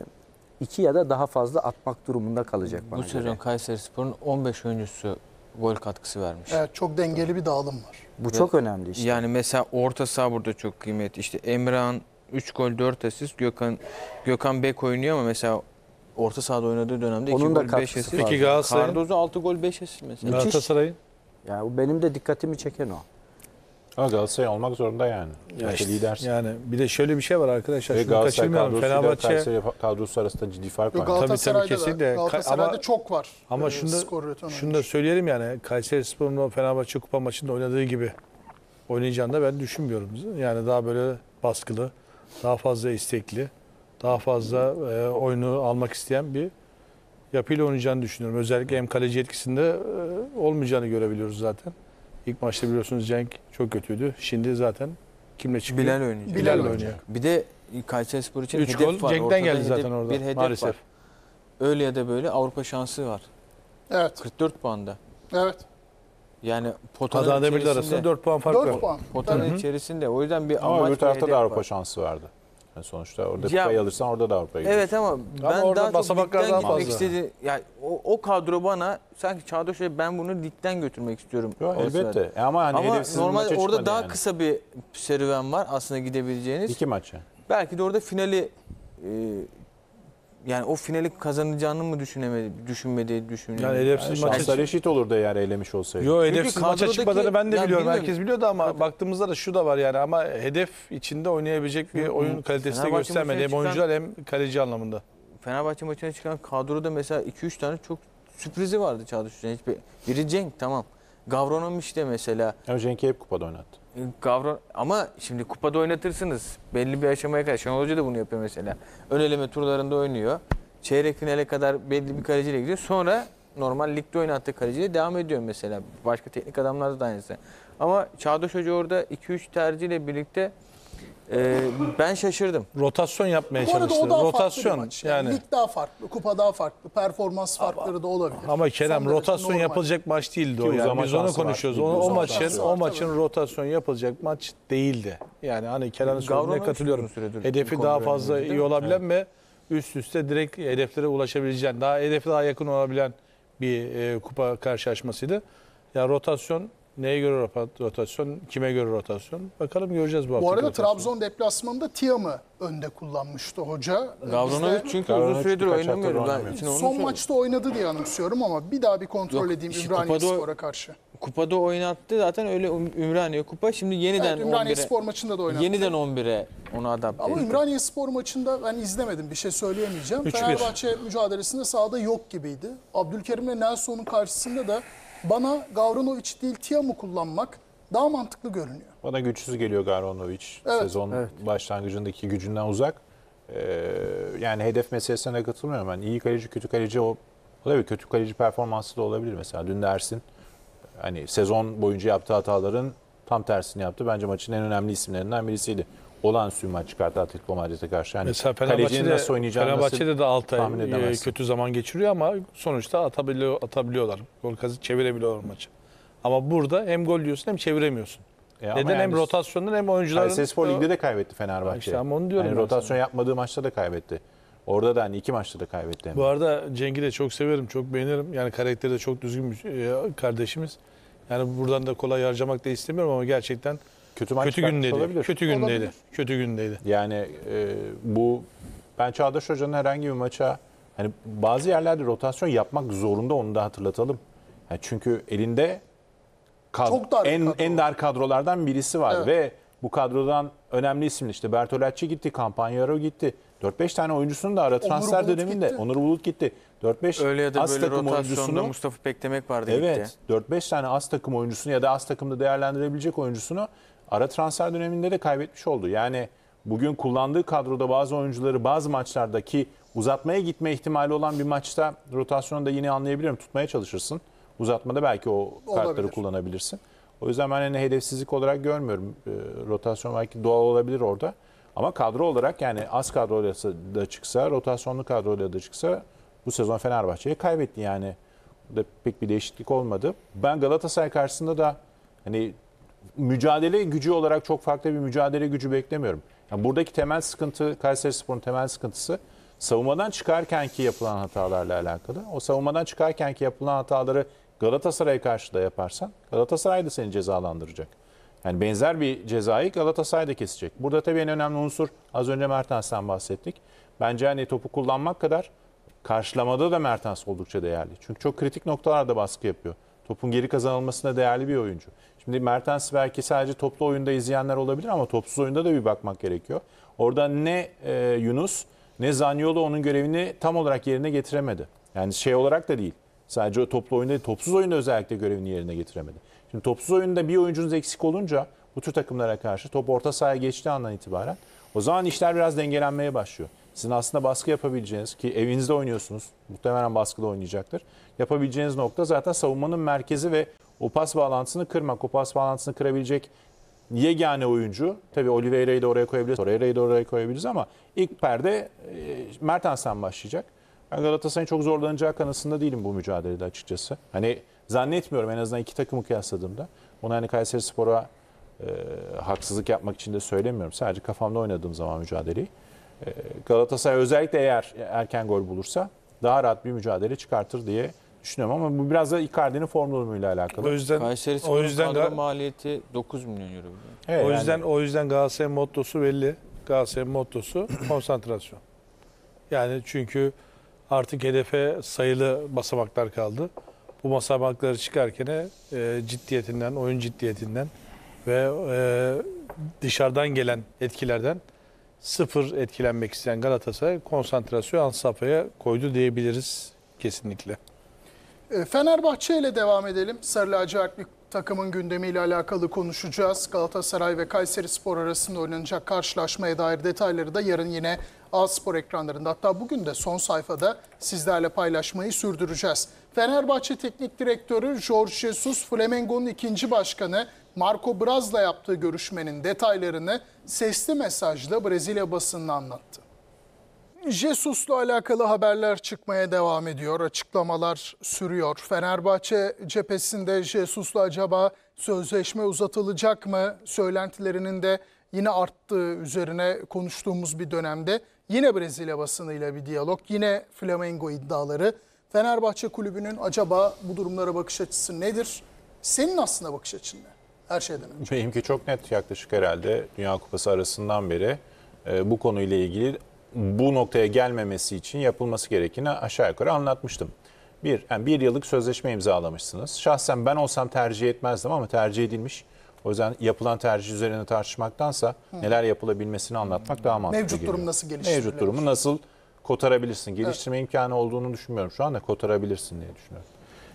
2 ya da daha fazla atmak durumunda kalacak bana Bu göre. sezon Kayserispor'un 15 oyuncusu gol katkısı vermiş. Evet, çok dengeli bir dağılım var. Bu çok önemli işte. Yani mesela orta saha burada çok kıymetli. İşte Emrah'ın 3 gol 4 asist. Gökhan Bek oynuyor ama mesela orta sahada oynadığı dönemde 2 Onun da gol 5 katkısı asist. fazla. Peki Galatasaray'ın? Cardozo 6 gol 5 asist mesela. Müthiş. Galatasaray'ın? Ya benim de dikkatimi çeken o. Ama Galatasaray olmak zorunda yani. Ya İşte lidersin. Yani bir de şöyle bir şey var arkadaşlar. Ve Şunu Galatasaray kaçırmayalım. kadrosuyla Fenerbahçe Kayseri kadrosu arasında ciddi fark var. Galatasaray'da kesinlikle. da, Galatasaray'da Ama- çok var. ama şunu da söyleyelim yani Kayserispor'un o Fenerbahçe Kupa maçında oynadığı gibi oynayacağını da ben düşünmüyorum. Yani daha böyle baskılı, daha fazla istekli, daha fazla oyunu almak isteyen bir yapıyla oynayacağını düşünüyorum. Özellikle hem kaleci etkisinde olmayacağını görebiliyoruz zaten. İlk maçta biliyorsunuz Cenk çok kötüydü. Şimdi zaten kimle çıkıyor? Bilal oynayacak. Bilal oynuyor. Bir de Kayserispor için 3 hedef gol var. Cenk'ten Ortada geldi zaten orada bir hedef maalesef. var. Öyle ya da böyle Avrupa şansı var. Evet. 44 puanda. Evet. Yani potanın Adana Demir'le içerisinde. arasında 4 puan fark 4 var. puan. Potanın içerisinde. O yüzden bir Ama amaç öbür tarafta ve da hedef Avrupa var. şansı vardı. Yani sonuçta orada Ya- kupayı alırsan orada da Avrupa'ya gidiyorsun. Evet ama ben orada daha çok basamaklar ligden daha gitmek fazla. istedi. Yani o kadro bana sanki Çağdaş Hoca ben bunu ligden götürmek istiyorum. Yo, o sırada. elbette. Ama hani Ama hedefsiz bir normalde maça orada çıkmadı daha yani. kısa bir serüven var aslında gidebileceğiniz. 2 maçı. Belki de orada finali yani o finali kazanacağını mı düşünmediği düşünüyor. Yani hedefsiz maça Şanslar eşit olurdu eğer elemiş olsaydı. Yo Çünkü hedefsiz maça kadrodaki- çıkmadığını ben de ya biliyorum. bilmiyorum. Herkes biliyordu ama baktığımızda da şu da var yani ama hedef içinde oynayabilecek bir oyun kalitesi de Fenerbahçe göstermedi. Hem maçına oyuncular hem kaleci anlamında. Fenerbahçe maçına çıkan kadroda mesela 2-3 tane çok sürprizi vardı Çağdaş Hoca'nın. Biri Cenk tamam. Gavronovic de mesela. Ama Cenk'i hep kupada oynattı. Ama şimdi kupada oynatırsınız. Belli bir aşamaya kadar. Şenol Hoca da bunu yapıyor mesela. Ön eleme turlarında oynuyor. Çeyrek finale kadar belli bir kaleciyle gidiyor. Sonra normal ligde oynattığı kaleciyle devam ediyor mesela. Başka teknik adamlarda da aynısı. Ama Çağdaş Hoca orada 2-3 tercihle birlikte ben şaşırdım. Rotasyon yapmaya Bu arada çalıştı. o daha farklı bir Rotasyon maç. yani. Lig daha farklı, kupa daha farklı, performans farkları da olabilir. Ama Kerem Son derece rotasyon normal. yapılacak maç değildi Ki o yani. uzama Biz onu şansı var. konuşuyoruz. Bir O uzama maçın şansı o var, maçın tabii. rotasyon yapılacak maç değildi. Yani hani Kerem'in söylediğine Gavronovic katılıyorum. uzun süredir Hedefi bu daha konuda fazla oynuyor, iyi değil mi? olabilen ve üst üste direkt hedeflere ulaşabileceğin, daha hedefe daha yakın olabilen bir kupa karşılaşmasıydı. Ya rotasyon neye göre rotasyon, kime göre rotasyon? Bakalım göreceğiz bu hafta. Bu arada Trabzon deplasmanında Tiam'ı önde kullanmıştı hoca. Gavronovic Biz de çünkü uzun Gavronovic süredir birkaç oynamıyor. haftadır Ben oynamıyor. için onu son söylüyorum. maçta oynadı diye anımsıyorum ama bir daha bir kontrol Yok, edeyim işte Ümraniye kupada- Spor'a karşı. Kupada oynattı zaten öyle Ümraniye Kupa. Şimdi yeniden Evet, Ümraniye 11'e Spor maçında da oynadı. yeniden 11'e onu adapte Ama etti. Ümraniye Spor maçında ben izlemedim. Bir şey söyleyemeyeceğim. 3-1. Fenerbahçe mücadelesinde sahada yok gibiydi. Abdülkerim'le Nelson'un karşısında da bana Gavronovic değil Tiam'ı kullanmak daha mantıklı görünüyor. Bana güçsüz geliyor Gavronovic. Evet. Sezon başlangıcındaki gücünden uzak. Yani hedef meselesine katılmıyorum ben. İyi kaleci, kötü kaleci olabilir. Kötü kaleci performansı da olabilir mesela. Dün de Ersin hani sezon boyunca yaptığı hataların tam tersini yaptı. Bence maçın en önemli isimlerinden birisiydi. Olağanüstü bir maç çıkarttı Atletico Madrid'e karşı. Yani Mesela kalecinin nasıl oynayacağını Fenerbahçe'de de Altay tahmin edemezsin. kötü zaman geçiriyor ama sonuçta atabiliyorlar. Gol çevirebiliyorlar maçı. Ama burada hem gol diyorsun hem çeviremiyorsun. ama Neden? yani Hem rotasyondan hem oyuncuların... Kayserispor Lig'de de kaybetti Fenerbahçe. İşte ama onu diyorum Yani ben rotasyon sana. yapmadığı maçta da kaybetti. Orada da hani 2 maçta da kaybetti. hem de. Bu arada Cenk'i de çok severim, çok beğenirim. Yani karakteri de çok düzgün bir kardeşimiz. Yani buradan da kolay harcamak da istemiyorum ama gerçekten Kötü maç kötü çıkartmış gündeydi. olabilir. Kötü gündeydi. Olabilir. Kötü gündeydi. Yani ben Çağdaş Hoca'nın herhangi bir maça hani bazı yerlerde rotasyon yapmak zorunda, onu da hatırlatalım. Yani çünkü elinde Çok dar bir kadro. en dar kadrolardan birisi var Evet. ve bu kadrodan önemli isimli işte Bertolacci gitti, Campagnaro gitti. 4-5 tane oyuncusunun da ara transfer Bulut döneminde gitti. Onur Bulut gitti. 4-5 Öyle ya da az böyle takım rotasyonda oyuncusunu Mustafa Pekdemek vardı evet gitti. 4-5 tane az takım oyuncusunu ya da az takımda değerlendirebilecek oyuncusunu ara transfer döneminde de kaybetmiş oldu. Yani bugün kullandığı kadroda bazı oyuncuları bazı maçlardaki uzatmaya gitme ihtimali olan bir maçta rotasyonu da yine anlayabilirim. Tutmaya çalışırsın. Uzatmada belki o kartları Olabilir. kullanabilirsin. O yüzden ben hani hedefsizlik olarak görmüyorum. Rotasyon belki doğal olabilir orada. Ama kadro olarak yani az kadroyla da çıksa, rotasyonlu kadroyla da çıksa bu sezon Fenerbahçe'yi kaybetti yani. Burada pek bir değişiklik olmadı. Ben Galatasaray karşısında da hani mücadele gücü olarak çok farklı bir mücadele gücü beklemiyorum. Yani buradaki temel sıkıntı, Kayserispor'un temel sıkıntısı savunmadan çıkarkenki yapılan hatalarla alakalı. O savunmadan çıkarkenki yapılan hataları Galatasaray'a karşı da yaparsan Galatasaray da seni cezalandıracak. Yani benzer bir cezayı Galatasaray da kesecek. Burada tabii en önemli unsur az önce Mertens'ten bahsettik. Bence hani topu kullanmak kadar karşılamada da Mertens oldukça değerli. Çünkü çok kritik noktalarda baskı yapıyor. Topun geri kazanılmasına değerli bir oyuncu. Şimdi Mertens belki sadece toplu oyunda izleyenler olabilir ama topsuz oyunda da bir bakmak gerekiyor. Orada ne Yunus ne Zaniolo onun görevini tam olarak yerine getiremedi. Yani şey olarak da değil. Sadece o toplu oyunda değil, topsuz oyunda özellikle görevini yerine getiremedi. Şimdi topsuz oyunda bir oyuncunuz eksik olunca bu tür takımlara karşı top orta sahaya geçtiği andan itibaren o zaman işler biraz dengelenmeye başlıyor. Sizin aslında baskı yapabileceğiniz, ki evinizde oynuyorsunuz, muhtemelen baskıda oynayacaktır. Yapabileceğiniz nokta zaten savunmanın merkezi ve o pas bağlantısını kırmak. O pas bağlantısını kırabilecek yegane oyuncu, tabii Oliveira'yı da oraya koyabiliriz, Torreira'yı da oraya koyabiliriz ama ilk perde Mertens'ten başlayacak. Ben Galatasaray'ın çok zorlanacağı kanısında değilim bu mücadelede açıkçası. Hani zannetmiyorum, en azından iki takımı kıyasladığımda. Onu hani Kayserispor'a haksızlık yapmak için de söylemiyorum. Sadece kafamda oynadığım zaman mücadeleyi. Galatasaray özellikle eğer erken gol bulursa daha rahat bir mücadele çıkartır diye düşünüyorum ama bu biraz da Icardi'nin formülüyle alakalı. O yüzden Kayserispor'un kadro maliyeti 9 milyon euro. Evet, o yüzden Galatasaray'ın mottosu belli. Galatasaray'ın mottosu konsantrasyon. Yani çünkü artık hedefe sayılı basamaklar kaldı. Bu basamakları çıkarken ciddiyetinden, oyun ciddiyetinden ve dışarıdan gelen etkilerden sıfır etkilenmek isteyen Galatasaray konsantrasyon alt safhaya koydu diyebiliriz kesinlikle. Fenerbahçe ile devam edelim. Sarı lacivert bir takımın gündemiyle alakalı konuşacağız. Galatasaray ve Kayserispor arasında oynanacak karşılaşmaya dair detayları da yarın yine A-Spor ekranlarında, hatta bugün de son sayfada sizlerle paylaşmayı sürdüreceğiz. Fenerbahçe Teknik Direktörü Jorge Jesus, Flamengo'nun ikinci başkanı Marco Braz'la yaptığı görüşmenin detaylarını sesli mesajla Brezilya basınına anlattı. Jesus'la alakalı haberler çıkmaya devam ediyor. Açıklamalar sürüyor. Fenerbahçe cephesinde Jesus'la acaba sözleşme uzatılacak mı? Söylentilerinin de yine arttığı üzerine konuştuğumuz bir dönemde yine Brezilya basınıyla bir diyalog, yine Flamengo iddiaları. Fenerbahçe kulübünün acaba bu durumlara bakış açısı nedir? Senin aslında bakış açın ne? Her şeyden önce. Benimki çok net, yaklaşık herhalde Dünya Kupası arasından beri bu konuyla ilgili bu noktaya gelmemesi için yapılması gerekeni aşağı yukarı anlatmıştım. Bir yıllık sözleşme imzalamışsınız. Şahsen ben olsam tercih etmezdim ama tercih edilmiş. O yüzden yapılan tercih üzerine tartışmaktansa neler yapılabilmesini anlatmak daha mantıklı Mevcut geliyor. durum nasıl geliştirilebilir? Mevcut durumu nasıl kotarabilirsin? Geliştirme imkanı olduğunu düşünmüyorum şu anda, kotarabilirsin diye düşünüyorum.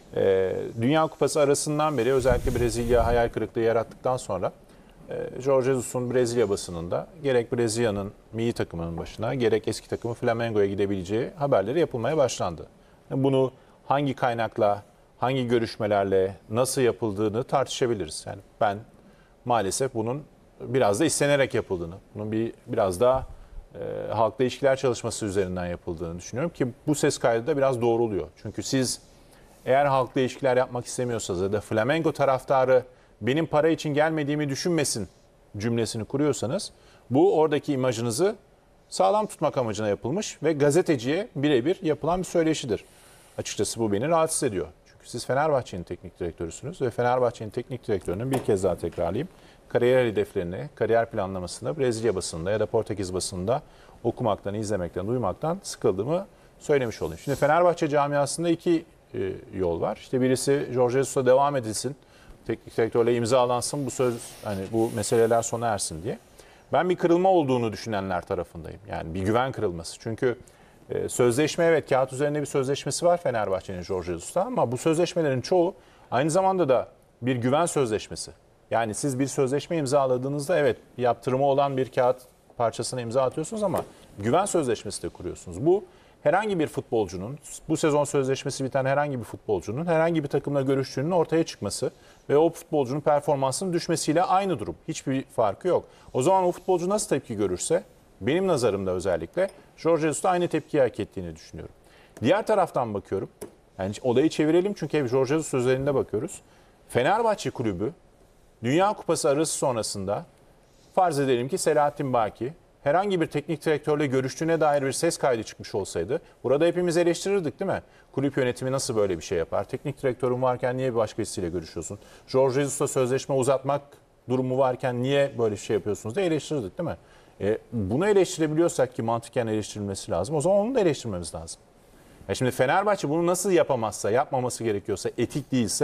Dünya Kupası arasından beri özellikle Brezilya hayal kırıklığı yarattıktan sonra Jorge Jesus'un Brezilya basınında gerek Brezilya'nın milli takımının başına gerek eski takımı Flamengo'ya gidebileceği haberleri yapılmaya başlandı. Bunu hangi kaynakla, hangi görüşmelerle, nasıl yapıldığını tartışabiliriz. Yani ben maalesef bunun biraz da istenerek yapıldığını, bunun biraz daha halkla ilişkiler çalışması üzerinden yapıldığını düşünüyorum ki bu ses kaydı da biraz doğruluyor. Çünkü siz eğer halkla ilişkiler yapmak istemiyorsanız ya da Flamengo taraftarı benim para için gelmediğimi düşünmesin cümlesini kuruyorsanız bu oradaki imajınızı sağlam tutmak amacına yapılmış ve gazeteciye birebir yapılan bir söyleşidir. Açıkçası bu beni rahatsız ediyor. Çünkü siz Fenerbahçe'nin teknik direktörüsünüz ve Fenerbahçe'nin teknik direktörünün, bir kez daha tekrarlayayım, kariyer hedeflerini, kariyer planlamasında Brezilya basında ya da Portekiz basında okumaktan, izlemekten, duymaktan sıkıldığımı söylemiş olayım. Şimdi Fenerbahçe camiasında iki yol var. İşte birisi Jorge Jesus'a devam edilsin, teknik direktörle imzalansın, bu meseleler sona ersin diye. Ben bir kırılma olduğunu düşünenler tarafındayım. Yani bir güven kırılması. Çünkü sözleşme, evet, kağıt üzerinde bir sözleşmesi var Fenerbahçe'nin Jorge Jesus'ta ama bu sözleşmelerin çoğu aynı zamanda da bir güven sözleşmesi. Yani siz bir sözleşme imzaladığınızda evet yaptırımı olan bir kağıt parçasına imza atıyorsunuz ama güven sözleşmesi de kuruyorsunuz. Bu herhangi bir futbolcunun, bu sezon sözleşmesi biten herhangi bir futbolcunun herhangi bir takımla görüştüğünün ortaya çıkması ve o futbolcunun performansının düşmesiyle aynı durum. Hiçbir farkı yok. O zaman o futbolcu nasıl tepki görürse, benim nazarımda özellikle Jorge Jesus da aynı tepkiyi hak ettiğini düşünüyorum. Diğer taraftan bakıyorum, yani olayı çevirelim çünkü hep Jorge Jesus üzerinde bakıyoruz. Fenerbahçe kulübü Dünya Kupası arası sonrasında farz edelim ki Selahattin Baki herhangi bir teknik direktörle görüştüğüne dair bir ses kaydı çıkmış olsaydı burada hepimiz eleştirirdik değil mi? Kulüp yönetimi nasıl böyle bir şey yapar? Teknik direktörün varken niye bir başkasıyla görüşüyorsun? Jorge Jesus'la sözleşme uzatmak durumu varken niye böyle bir şey yapıyorsunuz diye eleştirirdik değil mi? Bunu eleştirebiliyorsak ki mantıken eleştirilmesi lazım, o zaman onu da eleştirmemiz lazım. Şimdi Fenerbahçe bunu nasıl yapamazsa, yapmaması gerekiyorsa, etik değilse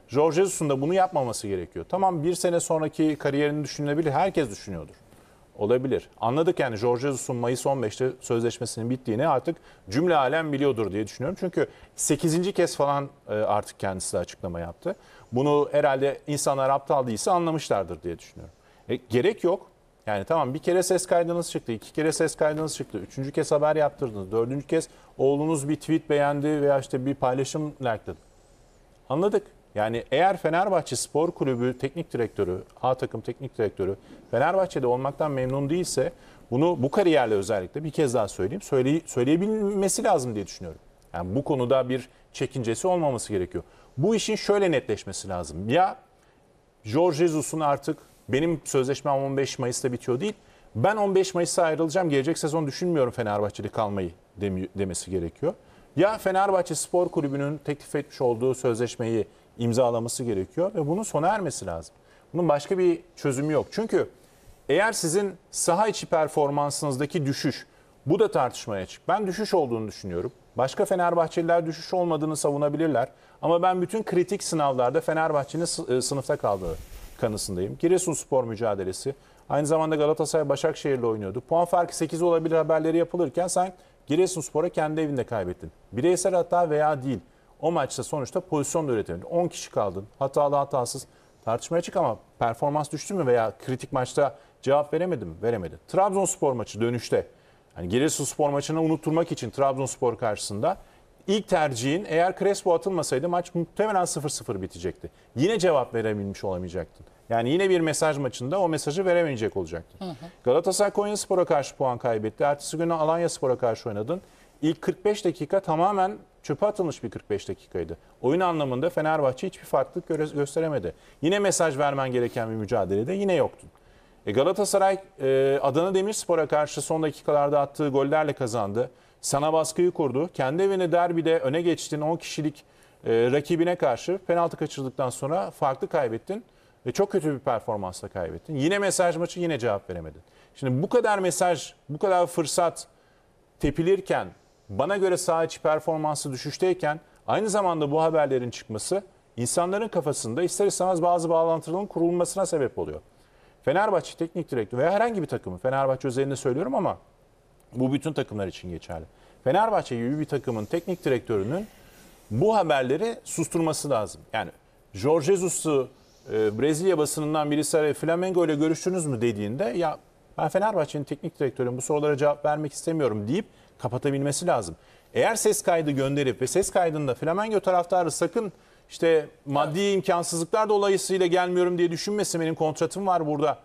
Jorge Jesus'un da bunu yapmaması gerekiyor. Tamam, bir sene sonraki kariyerini düşünülebilir. Herkes düşünüyordur. Olabilir. Anladık yani Jorge Jesus'un Mayıs 15'te sözleşmesinin bittiğini artık cümle alem biliyordur diye düşünüyorum. Çünkü 8. kez falan artık kendisi de açıklama yaptı. Bunu herhalde insanlar aptal değilse anlamışlardır diye düşünüyorum. Gerek yok. Yani tamam, bir kere ses kaydınız çıktı, 2 kere ses kaydınız çıktı, 3. kez haber yaptırdınız, 4. kez oğlunuz bir tweet beğendi veya işte bir paylaşım likeladı. Anladık. Yani eğer Fenerbahçe Spor Kulübü teknik direktörü, A takım teknik direktörü Fenerbahçe'de olmaktan memnun değilse bunu bu kariyerle özellikle bir kez daha söyleyeyim, söyleyebilmesi lazım diye düşünüyorum. Yani bu konuda bir çekincesi olmaması gerekiyor. Bu işin şöyle netleşmesi lazım. Ya Jorge Jesus'un artık benim sözleşmem 15 Mayıs'ta bitiyor değil, ben 15 Mayıs'ta ayrılacağım, gelecek sezon düşünmüyorum Fenerbahçe'de kalmayı demesi gerekiyor. Ya Fenerbahçe Spor Kulübü'nün teklif etmiş olduğu sözleşmeyi imzalaması gerekiyor ve bunun sona ermesi lazım. Bunun başka bir çözümü yok. Çünkü eğer sizin saha içi performansınızdaki düşüş, bu da tartışmaya açık. Ben düşüş olduğunu düşünüyorum. Başka Fenerbahçeliler düşüş olmadığını savunabilirler. Ama ben bütün kritik sınavlarda Fenerbahçe'nin sınıfta kaldığı kanısındayım. Giresunspor mücadelesi. Aynı zamanda Galatasaray Başakşehir'le oynuyordu. Puan farkı 8 olabilir haberleri yapılırken sen Giresunspor'a kendi evinde kaybettin. Bireysel hata veya değil. O maçta sonuçta pozisyon da üretemedin. 10 kişi kaldın. Hatalı hatasız. Tartışmaya açık ama performans düştü mü veya kritik maçta cevap veremedin mi? Veremedin. Trabzonspor maçı dönüşte. Yani Giresunspor maçını unutturmak için Trabzonspor karşısında ilk tercihin, eğer Crespo atılmasaydı maç muhtemelen 0-0 bitecekti. Yine cevap verebilmiş olamayacaktın. Yani yine bir mesaj maçında o mesajı veremeyecek olacaktın. Galatasaray Konyaspor'a karşı puan kaybetti. Ertesi gün Alanyaspor'a karşı oynadın. İlk 45 dakika tamamen çöpe atılmış bir 45 dakikaydı. Oyun anlamında Fenerbahçe hiçbir farklılık gösteremedi. Yine mesaj vermen gereken bir mücadelede yine yoktun. Galatasaray Adana Demirspor'a karşı son dakikalarda attığı gollerle kazandı. Sana baskıyı kurdu. Kendi evine derbide öne geçtin. 10 kişilik rakibine karşı penaltı kaçırdıktan sonra farklı kaybettin. Ve çok kötü bir performansla kaybettin. Yine mesaj maçı, yine cevap veremedin. Şimdi bu kadar mesaj, bu kadar fırsat tepilirken, bana göre saha içi performansı düşüşteyken aynı zamanda bu haberlerin çıkması insanların kafasında ister istemez bazı bağlantıların kurulmasına sebep oluyor. Fenerbahçe teknik direktörü veya herhangi bir takımı, Fenerbahçe özelinde söylüyorum ama bu bütün takımlar için geçerli. Fenerbahçe gibi bir takımın teknik direktörünün bu haberleri susturması lazım. Yani Jorge Jesus'u Brezilya basınından birisi Flamengo ile görüştünüz mü dediğinde, ya ben Fenerbahçe'nin teknik direktörüm, bu sorulara cevap vermek istemiyorum deyip kapatabilmesi lazım. Eğer ses kaydı gönderip ve ses kaydında Flamengo taraftarı sakın işte maddi imkansızlıklar dolayısıyla gelmiyorum diye düşünmesin, benim kontratım var burada.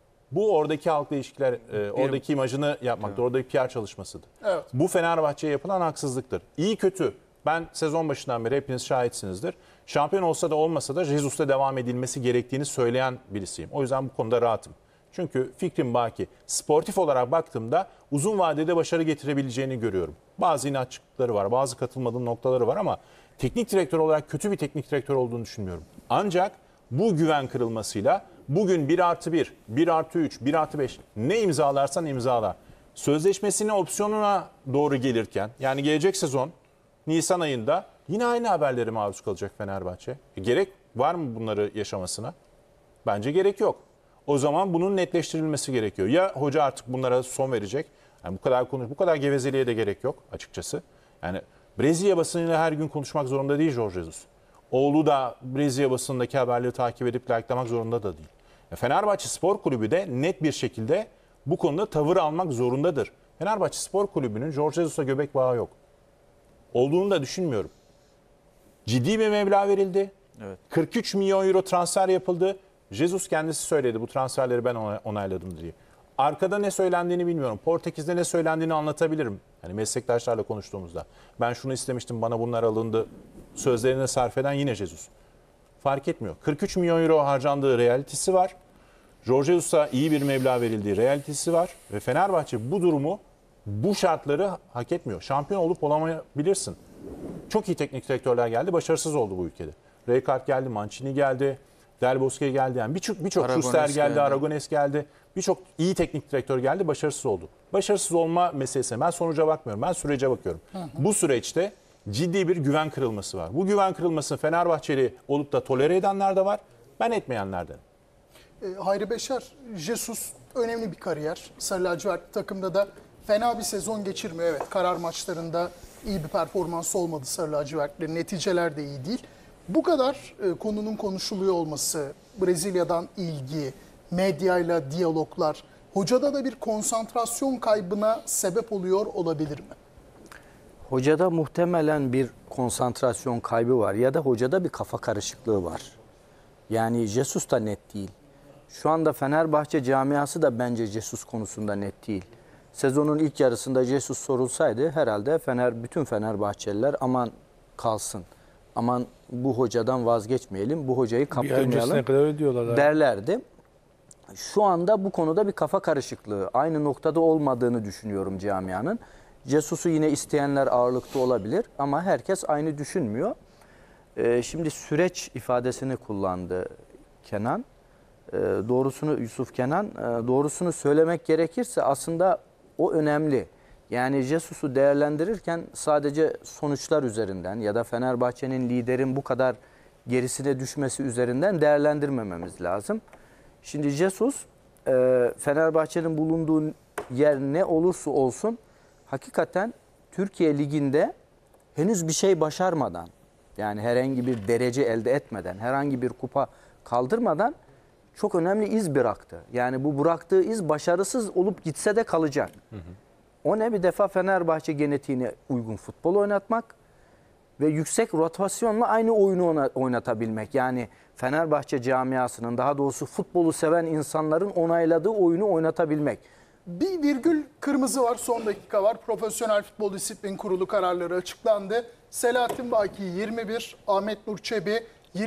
Bu oradaki halkla ilişkiler, oradaki imajını yapmaktır, oradaki PR çalışmasıdır. Evet. Bu Fenerbahçe'ye yapılan haksızlıktır. İyi kötü, ben sezon başından beri hepiniz şahitsinizdir. Şampiyon olsa da olmasa da Jesus'ta devam edilmesi gerektiğini söyleyen birisiyim. O yüzden bu konuda rahatım. Çünkü fikrim baki. Sportif olarak baktığımda uzun vadede başarı getirebileceğini görüyorum. Bazı inatçılıkları var, bazı katılmadığım noktaları var ama teknik direktör olarak kötü bir teknik direktör olduğunu düşünmüyorum. Ancak bu güven kırılmasıyla bugün 1+1, 1+3, 1+5 ne imzalarsan imzala. Sözleşmesinin opsiyonuna doğru gelirken, yani gelecek sezon Nisan ayında yine aynı haberlere maruz kalacak Fenerbahçe. Gerek var mı bunları yaşamasına? Bence gerek yok. O zaman bunun netleştirilmesi gerekiyor. Ya hoca artık bunlara son verecek. Yani bu kadar gevezeliğe de gerek yok açıkçası. Yani Brezilya basınıyla her gün konuşmak zorunda değil Jorge Jesus. Oğlu da Brezilya basınındaki haberleri takip edip likelamak zorunda da değil. Fenerbahçe Spor Kulübü de net bir şekilde bu konuda tavır almak zorundadır. Fenerbahçe Spor Kulübü'nün Jorge Jesus'a göbek bağı yok. Olduğunu da düşünmüyorum. Ciddi bir meblağ verildi. Evet. 43 milyon euro transfer yapıldı. Jesus kendisi söyledi, bu transferleri ben onayladım diye. Arkada ne söylendiğini bilmiyorum. Portekiz'de ne söylendiğini anlatabilirim. Hani meslektaşlarla konuştuğumuzda. Ben şunu istemiştim, bana bunlar alındı. Sözlerine sarf eden yine Jesus. Fark etmiyor. 43 milyon euro harcandığı realitesi var. Jorge Jesus'a iyi bir meblağ verildiği realitesi var. Ve Fenerbahçe bu durumu, bu şartları hak etmiyor. Şampiyon olup olamayabilirsin. Çok iyi teknik direktörler geldi, başarısız oldu bu ülkede. Rijkaard geldi, Mancini geldi, Del Bosque geldi. Yani birçok Schuster geldi, Aragones geldi. Birçok iyi teknik direktör geldi, başarısız oldu. Başarısız olma meselesine ben sonuca bakmıyorum, ben sürece bakıyorum. Bu süreçte ciddi bir güven kırılması var. Bu güven kırılmasını Fenerbahçeli olup da tolere edenler de var. Ben etmeyenlerden. Hayri Beşer, Jesus önemli bir kariyer. Sarı lacivert takımda da fena bir sezon geçirmiyor. Evet, karar maçlarında iyi bir performans olmadı Sarı lacivertlerin. Neticeler de iyi değil. Bu kadar konunun konuşuluyor olması, Brezilya'dan ilgi, medyayla diyaloglar, hocada da bir konsantrasyon kaybına sebep oluyor olabilir mi? Hocada muhtemelen bir konsantrasyon kaybı var ya da hocada bir kafa karışıklığı var. Yani Jesus da net değil. Şu anda Fenerbahçe camiası da bence Jesus konusunda net değil. Sezonun ilk yarısında Jesus sorulsaydı herhalde bütün Fenerbahçeliler aman kalsın. Aman bu hocadan vazgeçmeyelim, bu hocayı Bir öncesine kaptırmayalım kadar öyle diyorlar. derlerdi. Şu anda bu konuda bir kafa karışıklığı, aynı noktada olmadığını düşünüyorum camianın. Jesus'u yine isteyenler ağırlıkta olabilir ama herkes aynı düşünmüyor. Şimdi süreç ifadesini kullandı Kenan. Yusuf Kenan, doğrusunu söylemek gerekirse aslında o önemli. Yani Jesus'u değerlendirirken sadece sonuçlar üzerinden ya da Fenerbahçe'nin liderin bu kadar gerisine düşmesi üzerinden değerlendirmememiz lazım. Şimdi Jesus, Fenerbahçe'nin bulunduğu yer ne olursa olsun hakikaten Türkiye Ligi'nde henüz bir şey başarmadan, yani herhangi bir derece elde etmeden, herhangi bir kupa kaldırmadan çok önemli iz bıraktı. Yani bu bıraktığı iz başarısız olup gitse de kalacak. O ne? Bir defa Fenerbahçe genetiğine uygun futbol oynatmak ve yüksek rotasyonla aynı oyunu oynatabilmek. Yani Fenerbahçe camiasının, daha doğrusu futbolu seven insanların onayladığı oyunu oynatabilmek. Bir virgül kırmızı var, son dakika var. Profesyonel Futbol Disiplin Kurulu kararları açıklandı. Selahattin Baki 21, Ahmet Nur Çebi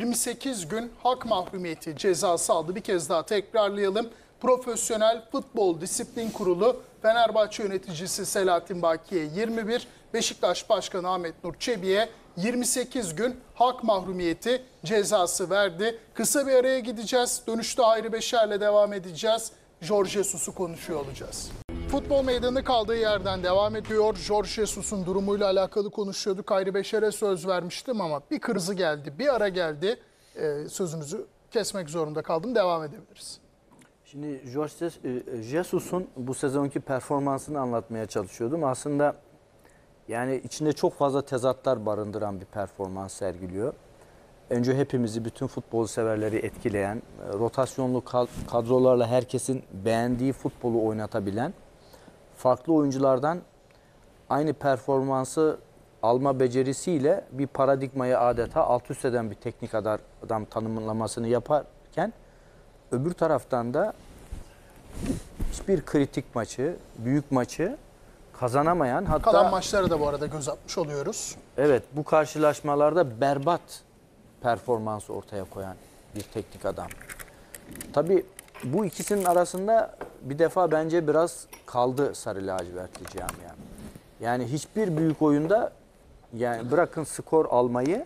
28 gün hak mahrumiyeti cezası aldı. Bir kez daha tekrarlayalım. Profesyonel Futbol Disiplin Kurulu Fenerbahçe yöneticisi Selahattin Baki'ye 21, Beşiktaş Başkanı Ahmet Nur Çebi'ye 28 gün hak mahrumiyeti cezası verdi. Kısa bir araya gideceğiz. Dönüşte Hayri Beşer'le devam edeceğiz. Jorge Jesus'u konuşuyor olacağız. Futbol meydanı kaldığı yerden devam ediyor. Jorge Jesus'un durumuyla alakalı konuşuyorduk. Hayri Beşer'e söz vermiştim ama bir krizi geldi, bir ara geldi. Sözünüzü kesmek zorunda kaldım. Devam edebiliriz. Şimdi Jorge Jesus'un bu sezonki performansını anlatmaya çalışıyordum. Aslında yani içinde çok fazla tezatlar barındıran bir performans sergiliyor. Önce hepimizi, bütün futbol severleri etkileyen, rotasyonlu kadrolarla herkesin beğendiği futbolu oynatabilen, farklı oyunculardan aynı performansı alma becerisiyle bir paradigmayı adeta alt üst eden bir teknik adam tanımlamasını yaparken, öbür taraftan da hiçbir kritik maçı, büyük maçı kazanamayan, hatta Kalan maçlara da bu arada göz atmış oluyoruz. evet, bu karşılaşmalarda berbat performansı ortaya koyan bir teknik adam. Tabii bu ikisinin arasında bir defa bence biraz kaldı sarı lacivertli camia. Yani hiçbir büyük oyunda, yani bırakın skor almayı,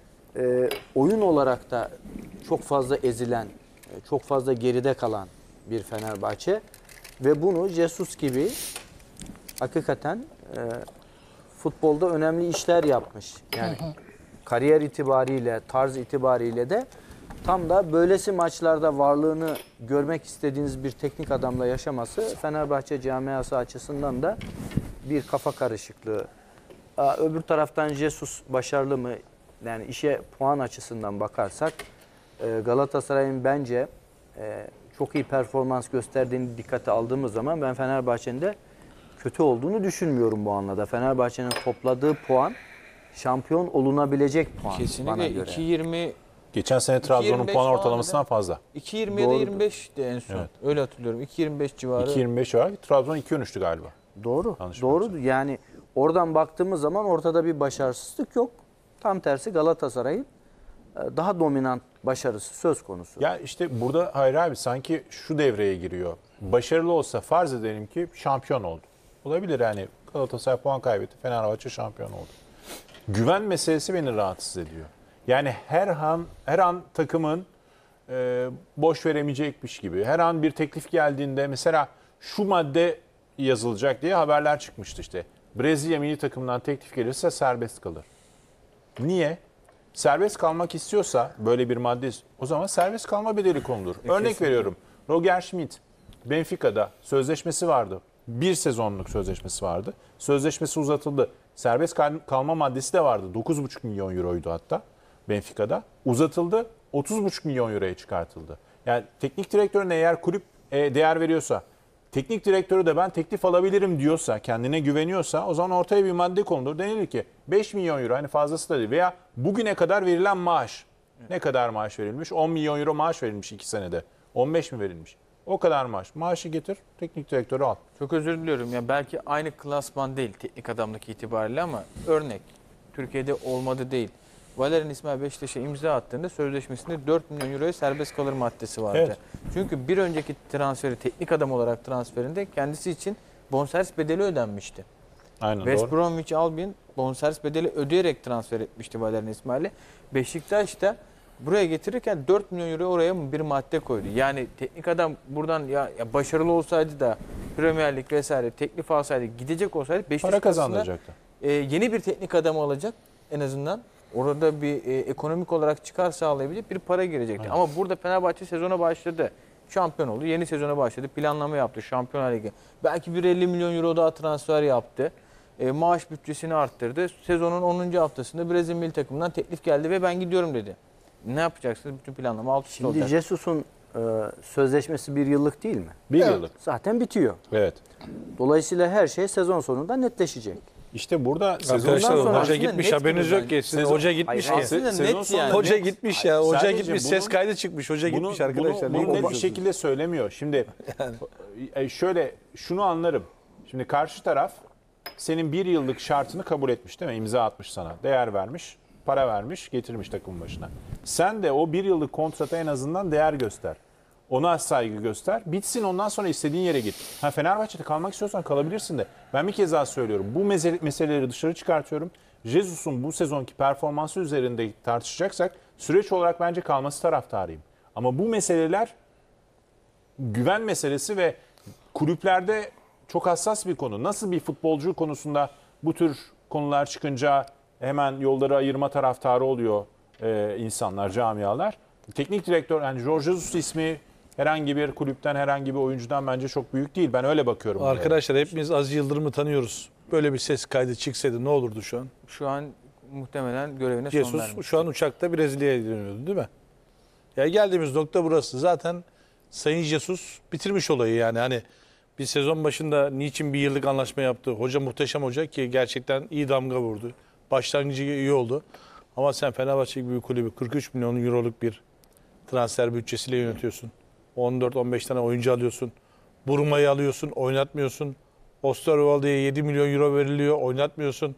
oyun olarak da çok fazla ezilen, çok fazla geride kalan bir Fenerbahçe ve bunu Jesus gibi hakikaten futbolda önemli işler yapmış. Yani kariyer itibariyle, tarz itibariyle de tam da böylesi maçlarda varlığını görmek istediğiniz bir teknik adamla yaşaması Fenerbahçe camiası açısından da bir kafa karışıklığı. Öbür taraftan Jesus başarılı mı? Yani işe puan açısından bakarsak Galatasaray'ın bence çok iyi performans gösterdiğini dikkate aldığımız zaman ben Fenerbahçe'nin de kötü olduğunu düşünmüyorum bu anlamda. Fenerbahçe'nin topladığı puan şampiyon olunabilecek puan bana Kesinlikle göre. 2.20, Geçen sene Trabzon'un 2.25 puan falan ortalamasından da. fazla. 2.20 ya da 25 de en son. Evet. Öyle hatırlıyorum. 2.25 civarı. 2.25 var. Trabzon 2.13'tü galiba. Doğru. Yanlış Doğru. Yani oradan baktığımız zaman ortada bir başarısızlık yok. Tam tersi Galatasaray'ın daha dominant başarısı söz konusu. Ya işte burada Hayri abi sanki şu devreye giriyor. Başarılı olsa farz edelim ki şampiyon oldu. Olabilir yani Galatasaray puan kaybetti, Fenerbahçe şampiyon oldu. Güven meselesi beni rahatsız ediyor. Yani her an takımın boş veremeyecekmiş gibi. Her an bir teklif geldiğinde mesela şu madde yazılacak diye haberler çıkmıştı işte. Brezilya milli takımından teklif gelirse serbest kalır. Niye? Serbest kalmak istiyorsa böyle bir madde, o zaman serbest kalma bedeli konulur. Örnek veriyorum. Roger Schmidt Benfica'da sözleşmesi vardı. Bir sezonluk sözleşmesi vardı. Sözleşmesi uzatıldı. Serbest kalma maddesi de vardı. 9,5 milyon euroydu hatta Benfica'da. Uzatıldı. 30,5 milyon euroya çıkartıldı. Yani teknik direktörüne eğer kulüp değer veriyorsa, teknik direktörü de ben teklif alabilirim diyorsa, kendine güveniyorsa, o zaman ortaya bir madde konulur. Denilir ki 5 milyon euro, hani fazlası da değil, veya bugüne kadar verilen maaş. Ne kadar maaş verilmiş? 10 milyon euro maaş verilmiş 2 senede. 15 mi verilmiş? O kadar maaş. Maaşı getir, teknik direktörü al. Çok özür diliyorum. Ya belki aynı klasman değil teknik adamlık itibariyle ama örnek. Türkiye'de olmadı değil. Valerian İsmail Beşiktaş'a imza attığında sözleşmesinde 4 milyon euroya serbest kalır maddesi vardı. Evet. Çünkü bir önceki transferi teknik adam olarak transferinde kendisi için bonservis bedeli ödenmişti. Aynen, West doğru. Bromwich Albion bonservis bedeli ödeyerek transfer etmişti Valerian İsmail'i. Beşiktaş da buraya getirirken 4 milyon euro oraya bir madde koydu. Yani teknik adam buradan ya başarılı olsaydı da Premier Lig vesaire teklif alsaydı, gidecek olsaydı Beşiktaş Para kazandıracaktı. yeni bir teknik adam alacak en azından. Orada bir ekonomik olarak çıkar sağlayabilecek bir para girecekti. Evet. Ama burada Fenerbahçe sezona başladı. Şampiyon oldu. Yeni sezona başladı. Planlama yaptı. Şampiyonlar Ligi. Belki bir 50 milyon euro daha transfer yaptı. Maaş bütçesini arttırdı. Sezonun 10. haftasında Brezilya milli takımından teklif geldi ve ben gidiyorum dedi. Ne yapacaksınız? Bütün planlama alt üst Şimdi olacak. Jesus'un sözleşmesi 1 yıllık değil mi? Bir Evet. yıllık. Zaten bitiyor. Evet. Dolayısıyla her şey sezon sonunda netleşecek. İşte burada Arkadaşlar sonra hoca aslında gitmiş, net haberiniz gibi yok ki. Sizin Sezon- hoca gitmiş Hayır, ki. aslında Sezon net sonu- yani. Hoca net. gitmiş ya. Hoca Sadece gitmiş. bunun- Ses kaydı çıkmış. Hoca gitmiş arkadaşlar. Bunu Ne net bir konuşuyorsunuz? şekilde söylemiyor. Şimdi şöyle şunu anlarım. Şimdi karşı taraf senin bir yıllık şartını kabul etmiş değil mi? İmza atmış sana. Değer vermiş, para vermiş, getirmiş takımın başına. Sen de o bir yıllık kontrata en azından değer göster. Ona saygı göster. Bitsin, ondan sonra istediğin yere git. Ha, Fenerbahçe'de kalmak istiyorsan kalabilirsin de. Ben bir kez daha söylüyorum. Bu meseleleri dışarı çıkartıyorum. Jesus'un bu sezonki performansı üzerinde tartışacaksak süreç olarak bence kalması taraftarıyım. Ama bu meseleler güven meselesi ve kulüplerde çok hassas bir konu. Nasıl bir futbolcu konusunda bu tür konular çıkınca hemen yolları ayırma taraftarı oluyor insanlar, camialar. Teknik direktör, yani Jorge Jesus ismi herhangi bir kulüpten, herhangi bir oyuncudan bence çok büyük değil. Ben öyle bakıyorum. Arkadaşlar hepimiz Aziz Yıldırım'ı tanıyoruz. Böyle bir ses kaydı çıksaydı ne olurdu şu an? Şu an muhtemelen görevine son Jesus vermiş. şu an uçakta Brezilya'ya dönüyordu değil mi? Ya geldiğimiz nokta burası. Zaten Sayın Jesus bitirmiş olayı yani. Hani bir sezon başında niçin bir yıllık anlaşma yaptı? Hoca muhteşem hoca ki gerçekten iyi damga vurdu. Başlangıcı iyi oldu. Ama sen Fenerbahçe gibi bir kulübü 43 milyon euroluk bir transfer bütçesiyle yönetiyorsun. 14-15 tane oyuncu alıyorsun. Buruma'yı alıyorsun, oynatmıyorsun. Osterwolde'ye 7 milyon euro veriliyor, oynatmıyorsun.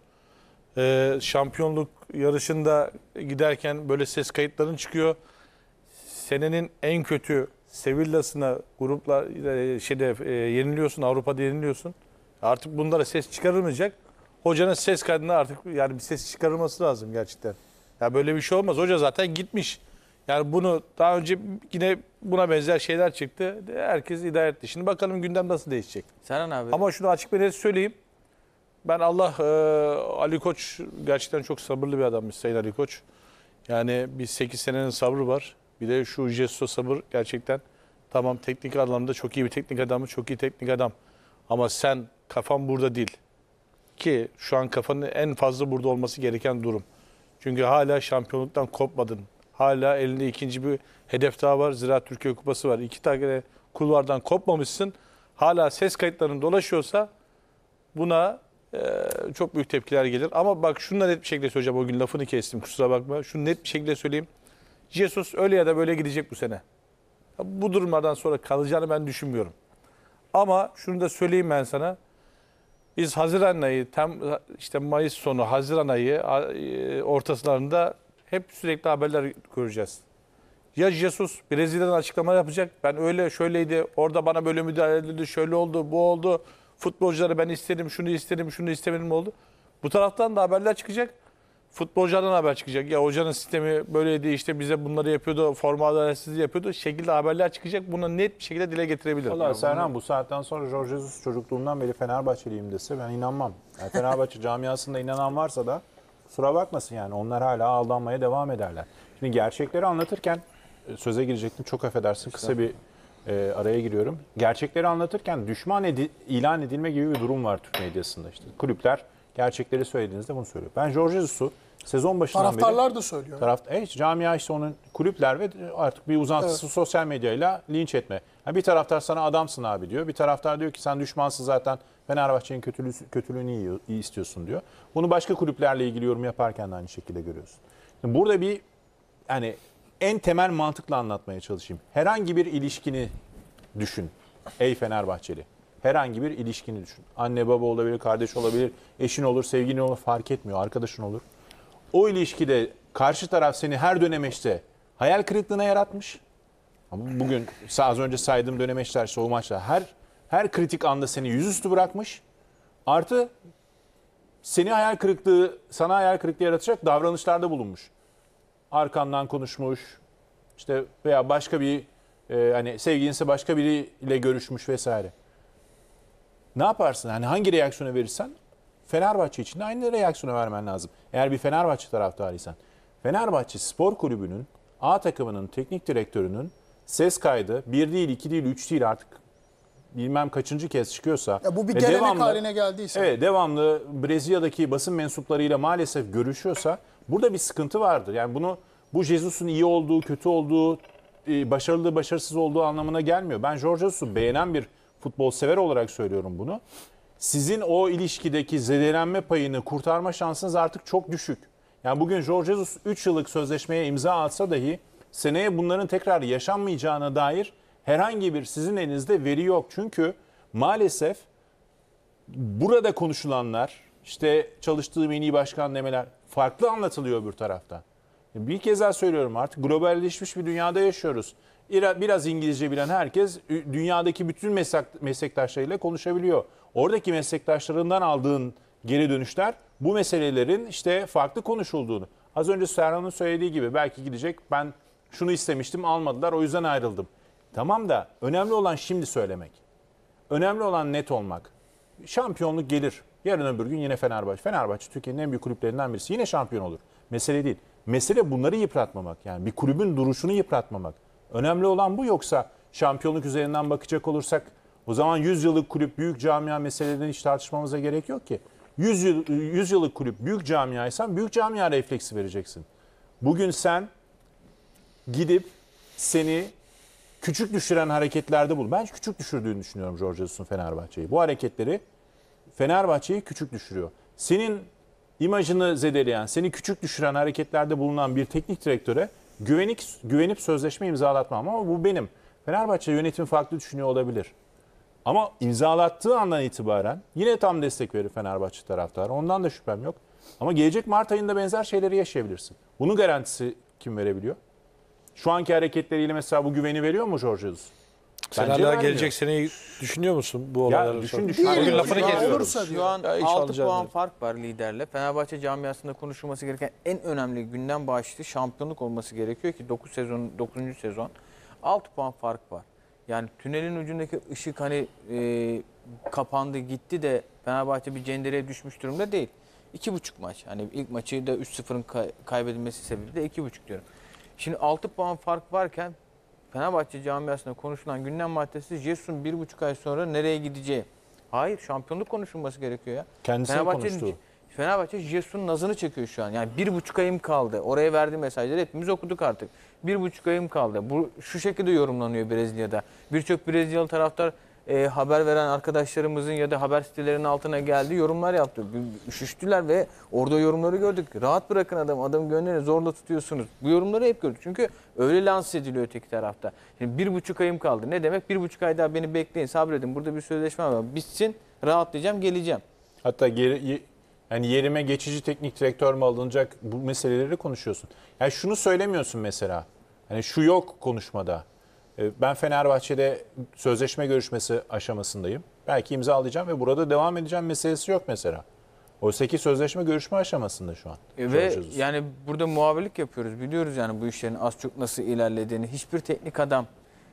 Şampiyonluk yarışında giderken böyle ses kayıtların çıkıyor. Senenin en kötü Sevilla'sına gruplar yeniliyorsun, Avrupa'da yeniliyorsun. Artık bunlara ses çıkarılmayacak. Hocanın ses kaydına artık yani bir ses çıkarılması lazım gerçekten. Ya böyle bir şey olmaz. Hoca zaten gitmiş. Yani bunu daha önce yine buna benzer şeyler çıktı. Herkes idare etti. Şimdi bakalım gündem nasıl değişecek. Serhan abi. Ama şunu açık ve net söyleyeyim. Ben Ali Koç gerçekten çok sabırlı bir adammış Sayın Ali Koç. Yani bir 8 senenin sabrı var. Bir de şu Jesus sabır gerçekten tamam teknik anlamda çok iyi bir teknik adam, çok iyi teknik adam. Ama sen kafan burada değil. Ki şu an kafanın en fazla burada olması gereken durum. Çünkü hala şampiyonluktan kopmadın. Hala elinde ikinci bir hedef daha var. Ziraat Türkiye Kupası var. 2 tane kulvardan kopmamışsın. Hala ses kayıtların dolaşıyorsa buna çok büyük tepkiler gelir. Ama bak şunu da net bir şekilde söyleyeceğim. O gün lafını kestim, kusura bakma. Şunu net bir şekilde söyleyeyim. Jesus öyle ya da böyle gidecek bu sene. Bu durumlardan sonra kalacağını ben düşünmüyorum. Ama şunu da söyleyeyim ben sana. Biz Haziran ayı, işte Mayıs sonu, Haziran ayı ortaslarında hep sürekli haberler göreceğiz. Ya Jesus Brezilya'dan açıklama yapacak. Ben öyle şöyleydi, orada bana böyle müdahale edildi, şöyle oldu, bu oldu. Futbolcuları ben istedim, şunu istedim, şunu istemedim oldu. Bu taraftan da haberler çıkacak. Futbolculardan haber çıkacak. Ya hocanın sistemi böyleydi, işte bize bunları yapıyordu, forma adaletsizliği yapıyordu. Şekilde haberler çıkacak. Bunu net bir şekilde dile getirebilir. Vallahi Serhan, bu saatten sonra Jorge Jesus çocukluğumdan beri Fenerbahçeliyim dese ben inanmam. Yani Fenerbahçe camiasında inanan varsa da Kusura bakmasın yani. Onlar hala aldanmaya devam ederler. Şimdi gerçekleri anlatırken söze girecektim. Çok affedersin. Kısa bir araya giriyorum. Gerçekleri anlatırken düşman ilan edilme gibi bir durum var Türk medyasında. İşte kulüpler gerçekleri söylediğinizde bunu söylüyor. Ben Jorge Jesus'u sezon başından beri... Taraftarlar da söylüyor. Camia işte onun kulüpler ve artık bir uzantısı sosyal medyayla linç etme. Yani bir taraftar sana adamsın abi diyor. Bir taraftar diyor ki sen düşmansın zaten Fenerbahçe'nin kötülüğünü iyi istiyorsun diyor. Bunu başka kulüplerle ilgili yorum yaparken de aynı şekilde görüyorsun. Şimdi burada bir yani en temel mantıkla anlatmaya çalışayım. Herhangi bir ilişkini düşün ey Fenerbahçeli. Herhangi bir ilişkini düşün. Anne baba olabilir, kardeş olabilir, eşin olur, sevgilin olur fark etmiyor, arkadaşın olur. O ilişkide karşı taraf seni her dönemeçte hayal kırıklığına yaratmış. Ama bugün az önce saydığım dönemeçler, işte o maçlar her kritik anda seni yüzüstü bırakmış. Artı sana hayal kırıklığı yaratacak davranışlarda bulunmuş. Arkandan konuşmuş. İşte veya başka bir hani sevgilinse başka biriyle görüşmüş vesaire. Ne yaparsın? Hani hangi reaksiyonu verirsen Fenerbahçe için de aynı reaksiyonu vermen lazım. Eğer bir Fenerbahçe taraftarıysan. Fenerbahçe Spor Kulübü'nün A takımının teknik direktörünün ses kaydı 1 değil, 2 değil, 3 değil artık bilmem kaçıncı kez çıkıyorsa. Ya bu bir gelenek haline geldiyse. Evet, devamlı Brezilya'daki basın mensuplarıyla maalesef görüşüyorsa burada bir sıkıntı vardır. Yani bu Jesus'un iyi olduğu, kötü olduğu, başarılı, başarısız olduğu anlamına gelmiyor. Ben Jorge Jesus'u beğenen bir futbol sever olarak söylüyorum bunu. Sizin o ilişkideki zedelenme payını kurtarma şansınız artık çok düşük. Yani bugün Jorge Jesus 3 yıllık sözleşmeye imza atsa dahi seneye bunların tekrar yaşanmayacağına dair herhangi bir sizin elinizde veri yok. Çünkü maalesef burada konuşulanlar, işte çalıştığı mini başkan demeler farklı anlatılıyor öbür tarafta. Bir kez daha söylüyorum, artık globalleşmiş bir dünyada yaşıyoruz. Biraz İngilizce bilen herkes dünyadaki bütün meslektaşlarıyla konuşabiliyor. Oradaki meslektaşlarından aldığın geri dönüşler bu meselelerin işte farklı konuşulduğunu. Az önce Serhan'ın söylediği gibi belki gidecek, ben şunu istemiştim almadılar o yüzden ayrıldım. Tamam da önemli olan şimdi söylemek. Önemli olan net olmak. Şampiyonluk gelir. Yarın öbür gün yine Fenerbahçe. Fenerbahçe Türkiye'nin en büyük kulüplerinden birisi. Yine şampiyon olur. Mesele değil. Mesele bunları yıpratmamak. Yani bir kulübün duruşunu yıpratmamak. Önemli olan bu, yoksa şampiyonluk üzerinden bakacak olursak o zaman 100 yıllık kulüp büyük camia meselelerini hiç tartışmamıza gerek yok ki. 100 yıllık kulüp büyük camiaysan büyük camia refleksi vereceksin. Bugün sen gidip seni küçük düşüren hareketlerde bul. Ben küçük düşürdüğünü düşünüyorum Jorge Jesus'un Fenerbahçe'yi. Bu hareketleri Fenerbahçe'yi küçük düşürüyor. Senin imajını zedeleyen, seni küçük düşüren hareketlerde bulunan bir teknik direktöre güvenip sözleşme imzalatmam, ama bu benim. Fenerbahçe yönetimi farklı düşünüyor olabilir. Ama imzalattığı andan itibaren yine tam destek verir Fenerbahçe taraftarı. Ondan da şüphem yok. Ama gelecek Mart ayında benzer şeyleri yaşayabilirsin. Bunun garantisi kim verebiliyor? Şu anki hareketleriyle mesela bu güveni veriyor mu Jorge Jesus? Sen Bence hala vermiyor. gelecek seneyi düşünüyor musun bu Ya olayları? düşün. Bugün lafını Ya kesiyorum. olursa Şu an Ya iş 6 alacağız puan diyor. fark var liderle. Fenerbahçe camiasında konuşulması gereken en önemli gündem başlığı şampiyonluk olması gerekiyor ki 9 sezon 6 puan fark var. Yani tünelin ucundaki ışık hani kapandı gitti de Fenerbahçe bir cendereye düşmüş durumda değil. 2,5 maç. Hani ilk maçı da 3-0'ın kaybedilmesi sebebiyle 2,5 diyorum. Şimdi 6 puan fark varken Fenerbahçe camiasında konuşulan gündem maddesi Jesus'un 1,5 ay sonra nereye gideceği. Hayır, şampiyonluk konuşulması gerekiyor ya. Kendisine konuştu. Fenerbahçe Jesus'un nazını çekiyor şu an. Yani 1,5 ayım kaldı. Oraya verdiği mesajları hepimiz okuduk artık. 1,5 ayım kaldı. Bu şu şekilde yorumlanıyor Brezilya'da. Birçok Brezilyalı taraftar haber veren arkadaşlarımızın ya da haber sitelerinin altına geldi, yorumlar yaptı. Üşüştüler ve orada yorumları gördük. Rahat bırakın adamı gönderin, zorla tutuyorsunuz. Bu yorumları hep gördük. Çünkü öyle lanse ediliyor öteki tarafta. Şimdi 1,5 ayım kaldı. Ne demek? 1,5 ay daha beni bekleyin, sabredin. Burada bir sözleşme var. Bitsin, rahatlayacağım, geleceğim. Hatta yani yerime geçici teknik direktör mü alınacak, bu meseleleri konuşuyorsun. Yani şunu söylemiyorsun mesela. Hani şu yok konuşmada. Ben Fenerbahçe'de sözleşme görüşmesi aşamasındayım. Belki imzalayacağım ve burada devam edeceğim meselesi yok mesela. Oysa ki sözleşme görüşme aşamasında şu an. Ve yani burada muhabirlik yapıyoruz. Biliyoruz yani bu işlerin az çok nasıl ilerlediğini. Hiçbir teknik adam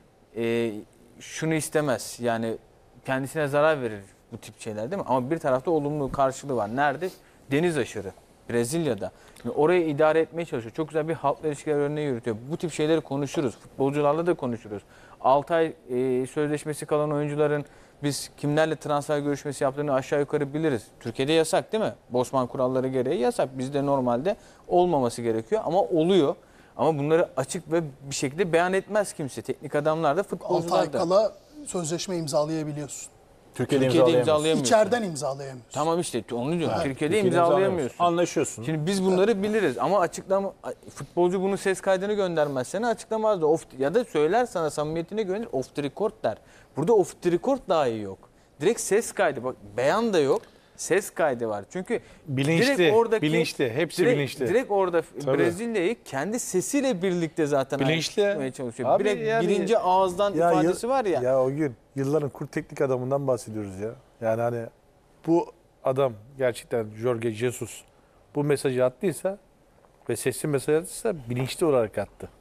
şunu istemez. Yani kendisine zarar verir bu tip şeyler, değil mi? Ama bir tarafta olumlu karşılığı var. Nerede? Deniz aşırı. Brezilya'da. Yani orayı idare etmeye çalışıyor. Çok güzel bir halkla ilişkiler örneği yürütüyor. Bu tip şeyleri konuşuruz. Futbolcularla da konuşuruz. 6 ay sözleşmesi kalan oyuncuların biz kimlerle transfer görüşmesi yaptığını aşağı yukarı biliriz. Türkiye'de yasak değil mi? Bosman kuralları gereği yasak. Bizde normalde olmaması gerekiyor ama oluyor. Ama bunları açık ve bir şekilde beyan etmez kimse. Teknik adamlar da 6 futbolcular ay da. kala sözleşme imzalayabiliyorsun. Türkiye'de imzalayamıyorsun. İçeriden imzalayamıyorsun. Tamam işte onu diyorum. Ha, Türkiye'de imzalayamıyorsun. Anlaşıyorsun. Şimdi biz bunları biliriz ama futbolcu bunun ses kaydını göndermezsen açıklamaz da ya da söyler sana samimiyetine güvenir off the record der. Burada off the record dahi yok. Direkt ses kaydı bak beyan da yok. Ses kaydı var. Çünkü Bilinçli, direkt oradaki, bilinçli, hepsi bilinçli. Direkt orada Tabii. Brezilya'yı kendi sesiyle birlikte zaten Bilinçli. anlatmaya çalışıyor. Abi Direkt yani- birinci ağızdan ifadesi var ya. Ya o gün yılların kurt teknik adamından bahsediyoruz ya. Yani hani bu adam gerçekten Jorge Jesus bu mesajı attıysa ve sesli mesaj attıysa bilinçli olarak attı.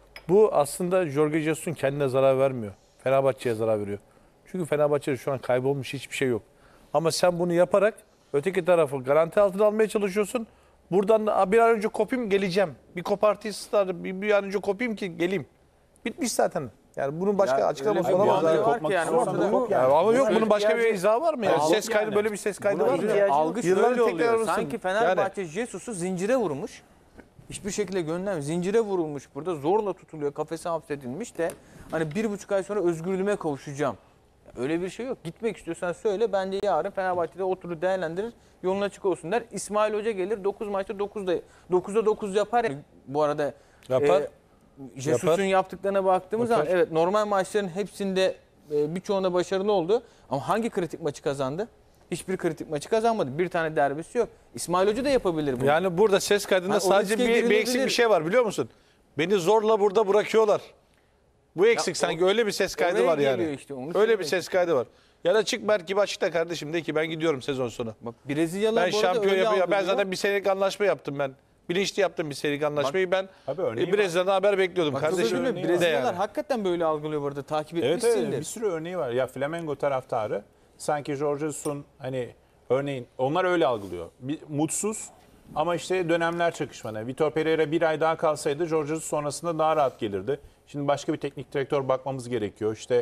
Bu aslında Jorge Jesus'un kendine zarar vermiyor. Fenerbahçe'ye zarar veriyor. Çünkü Fenerbahçe'de şu an kaybolmuş hiçbir şey yok. Ama sen bunu yaparak öteki tarafı garanti altına almaya çalışıyorsun. Buradan da bir an önce kopayım geleceğim. Bir kopartıysa bir an önce kopayım ki geleyim. Bitmiş zaten. Yani bunun başka Ya açıklaması öyle bir olamaz. mantığı Yani. var kopmak ki yani istiyorsan ortada. kop Ya ama yok bunun başka bir ihtiyacı- izahı var mı? Yani Algı ses kaydı yani. böyle bir ses kaydı Buna var mı? ihtiyacı- Algı Yılların şöyle tekrar oluyor. arasın. Sanki Fenerbahçe Jesus'u zincire vurmuş. Hiçbir şekilde göndermiyor. Zincire vurulmuş burada. Zorla tutuluyor. Kafese hapsedilmiş de hani 1,5 ay sonra özgürlüğüme kavuşacağım. Öyle bir şey yok. Gitmek istiyorsan söyle. Bence yarın Fenerbahçe'de oturur değerlendirir. Yolun açık olsun der. İsmail Hoca gelir 9 maçta 9'da 9 yapar. Bu arada Yapar. Jesus'un Yapar. yaptıklarına baktığımız Yapar. zaman evet normal maçların hepsinde birçoğunda başarılı oldu. Ama hangi kritik maçı kazandı? Hiçbir kritik maçı kazanmadı. Bir tane derbisi yok. İsmail Hoca da yapabilir bunu. Yani burada ses kaydında Ha, o sadece riske bir girilebilir. eksik bir şey var biliyor musun? Beni zorla burada bırakıyorlar. Bu eksik sanki öyle bir ses kaydı oraya var yani. geliyor işte, onu Öyle söylemek bir ses kaydı var. Ya da çık Mert gibi açıkla kardeşim de ki ben gidiyorum sezon sonu. Bak Brezilyalılar Ben bu arada şampiyon öyle yapıyorum. Ben algılıyor. zaten bir senelik anlaşma yaptım ben. Bilinçli yaptım bir senelik anlaşmayı. Ben Abi örneği Brezilya'dan haber bekliyordum Bak, çok kardeşim. özür dilerim. örneği var. Brezilyalılar Yani. hakikaten böyle algılıyor bu arada. Takip Evet, etmişsindir. evet bir sürü örneği var. Ya Flamengo taraftarı sanki Jorge Jesus'un hani örneğin onlar öyle algılıyor. Mutsuz ama işte dönemler çakışmadı. Vitor Pereira bir ay daha kalsaydı Jorge Jesus sonrasında daha rahat gelirdi. Şimdi başka bir teknik direktör bakmamız gerekiyor. İşte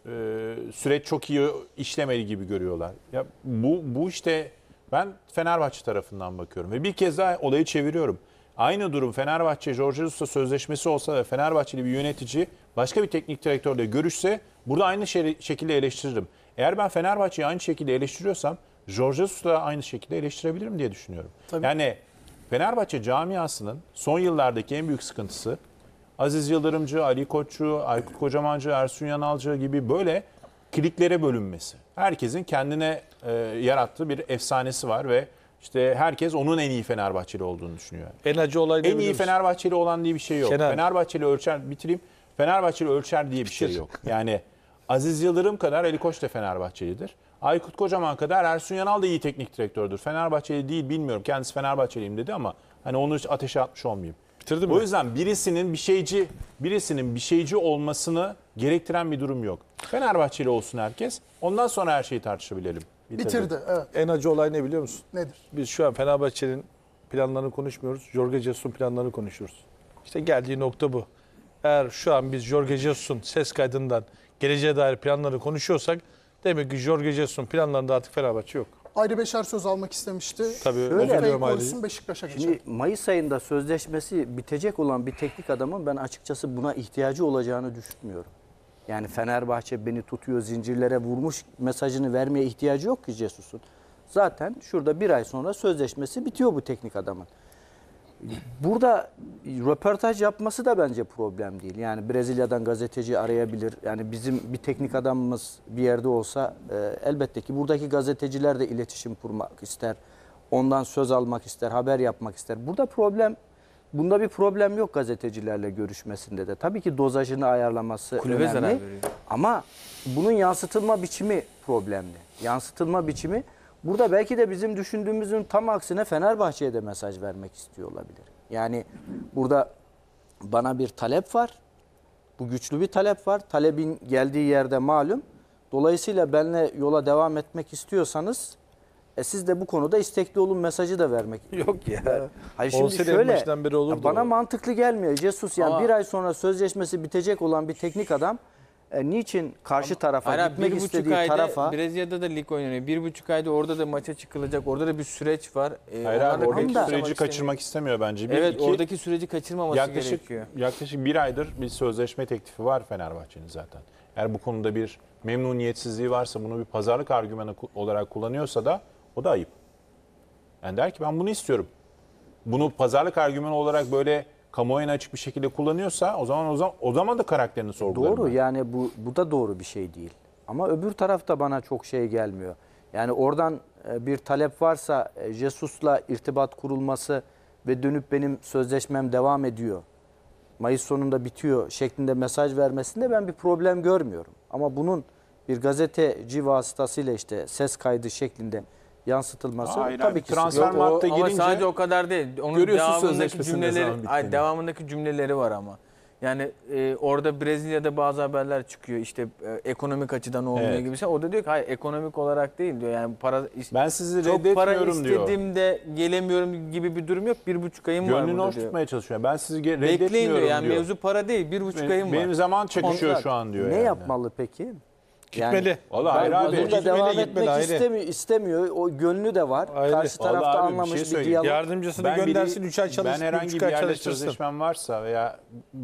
süreç çok iyi işlemeli gibi görüyorlar. Ya bu işte ben Fenerbahçe tarafından bakıyorum ve bir kez daha olayı çeviriyorum. Aynı durum Fenerbahçe Jorge Jesus'la sözleşmesi olsa ve Fenerbahçeli bir yönetici başka bir teknik direktörle görüşse burada aynı şekilde eleştiririm. Eğer ben Fenerbahçe'yi aynı şekilde eleştiriyorsam Jorge Jesus'u da aynı şekilde eleştirebilirim diye düşünüyorum. Tabii. Yani Fenerbahçe camiasının son yıllardaki en büyük sıkıntısı Aziz Yıldırımcı, Ali Koççu, Aykut Kocamancı, Ersun Yanalcı gibi böyle kliklere bölünmesi. Herkesin kendine yarattığı bir efsanesi var ve işte herkes onun en iyi Fenerbahçeli olduğunu düşünüyor. En acı olay ne En iyi biliyor musun? Fenerbahçeli olan diye bir şey yok. Şener. Fenerbahçeli ölçer, bitireyim. Fenerbahçeli ölçer diye bir şey yok. Yani Aziz Yıldırım kadar Ali Koç da Fenerbahçelidir. Aykut Kocaman kadar Ersun Yanal da iyi teknik direktördür. Fenerbahçeli değil bilmiyorum. Kendisi Fenerbahçeliyim dedi ama hani onu hiç ateşe atmış olmayayım. Bitirdin mi? O yüzden birisinin bir şeyci olmasını gerektiren bir durum yok. Fenerbahçeli olsun herkes. Ondan sonra her şeyi tartışabilelim. Bitirdi. Evet. En acı olay ne biliyor musun? Nedir? Biz şu an Fenerbahçe'nin planlarını konuşmuyoruz. Jorge Jesus'un planlarını konuşuyoruz. İşte geldiği nokta bu. Eğer şu an biz Jorge Jesus'un ses kaydından geleceğe dair planları konuşuyorsak demek ki Jorge Jesus'un planlarında artık Fenerbahçe yok. Ayrı Beşer söz almak istemişti. Tabii Şöyle, özür diliyorum Kafayı Ayrı'yı. koysun Beşiktaş'a geçelim. Şimdi Mayıs ayında sözleşmesi bitecek olan bir teknik adamın ben açıkçası buna ihtiyacı olacağını düşünmüyorum. Yani Fenerbahçe beni tutuyor, zincirlere vurmuş mesajını vermeye ihtiyacı yok ki Jesus'un. Zaten şurada bir ay sonra sözleşmesi bitiyor bu teknik adamın. Burada röportaj yapması da bence problem değil. Yani Brezilya'dan gazeteci arayabilir. Yani bizim bir teknik adamımız bir yerde olsa elbette ki buradaki gazeteciler de iletişim kurmak ister. Ondan söz almak ister, haber yapmak ister. Bunda bir problem yok gazetecilerle görüşmesinde de. Tabii ki dozajını ayarlaması Kulübe zarar önemli. veriyor. Ama bunun yansıtılma biçimi problemli. Yansıtılma biçimi burada belki de bizim düşündüğümüzün tam aksine Fenerbahçe'ye de mesaj vermek istiyor olabilir. Yani burada bana bir talep var. Bu güçlü bir talep var. Talebin geldiği yerde malum. Dolayısıyla benimle yola devam etmek istiyorsanız Siz de bu konuda istekli olun mesajı da vermek. Yok ya. Hayır şimdi Olsaydı en şöyle, başından beri olurdu bana o. mantıklı gelmiyor. Jesus yani Ama- bir ay sonra sözleşmesi bitecek olan bir teknik adam niçin karşı tarafa, Hayır, gitmek 1,5 istediği ayda tarafa... Brezilya'da da lig oynanıyor. 1,5 ayda orada da maça çıkılacak. Orada da bir süreç var. Hayır Onlar abi da oradaki Tamam da- süreci kaçırmak istemiyor bence. Bir, Evet, iki, oradaki süreci kaçırmaması gerekiyor. yaklaşık bir aydır bir sözleşme teklifi var Fenerbahçe'nin zaten. Eğer bu konuda bir memnuniyetsizliği varsa, bunu bir pazarlık argümanı olarak kullanıyorsa da o da ayıp. Yani der ki ben bunu istiyorum. Bunu pazarlık argümanı olarak böyle kamuoyuna açık bir şekilde kullanıyorsa o zaman da karakterini sorgularım. Doğru ben. yani bu da doğru bir şey değil. Ama öbür tarafta bana çok şey gelmiyor. Yani oradan bir talep varsa Jesus'la irtibat kurulması ve dönüp benim sözleşmem devam ediyor, Mayıs sonunda bitiyor şeklinde mesaj vermesinde ben bir problem görmüyorum. Ama bunun bir gazeteci vasıtasıyla işte ses kaydı şeklinde yansıtılması Hayır tabii abi, ki transfer sıkıntı. madde Ama girince sadece o kadar değil. Onun görüyorsun devamındaki sözleşmesinin ne cümleleri, zaman bittiğini. devamındaki cümleleri var ama. Yani orada Brezilya'da bazı haberler çıkıyor. İşte ekonomik açıdan olmuyor Evet. gibi şey. O da diyor ki hayır, ekonomik olarak değil diyor. Yani para ben sizi çok para reddetmiyorum diyor. istediğimde gelemiyorum gibi bir durum yok. 1,5 ayım var Gönlünü burada hoş diyor. tutmaya çalışıyor. Ben sizi Bekleyin reddetmiyorum diyor. Yani diyor. mevzu para değil. 1,5 ayım var. Benim zaman çekişiyor Kontrat. şu an diyor. Ne yani. yapmalı peki? Gitmeli. Vallahi hayır abi. Burada devam gitmeli, etmek ayrı. istemiyor. O gönlü de var. Ayrı. Karşı tarafta Vallahi abi, bir anlamış şey bir söyleyeyim. diyalog. Yardımcısını Ben göndersin 3 ay çalışsın. Ben herhangi 1,5 bir ay yerle çalıştırsın. sözleşmem varsa veya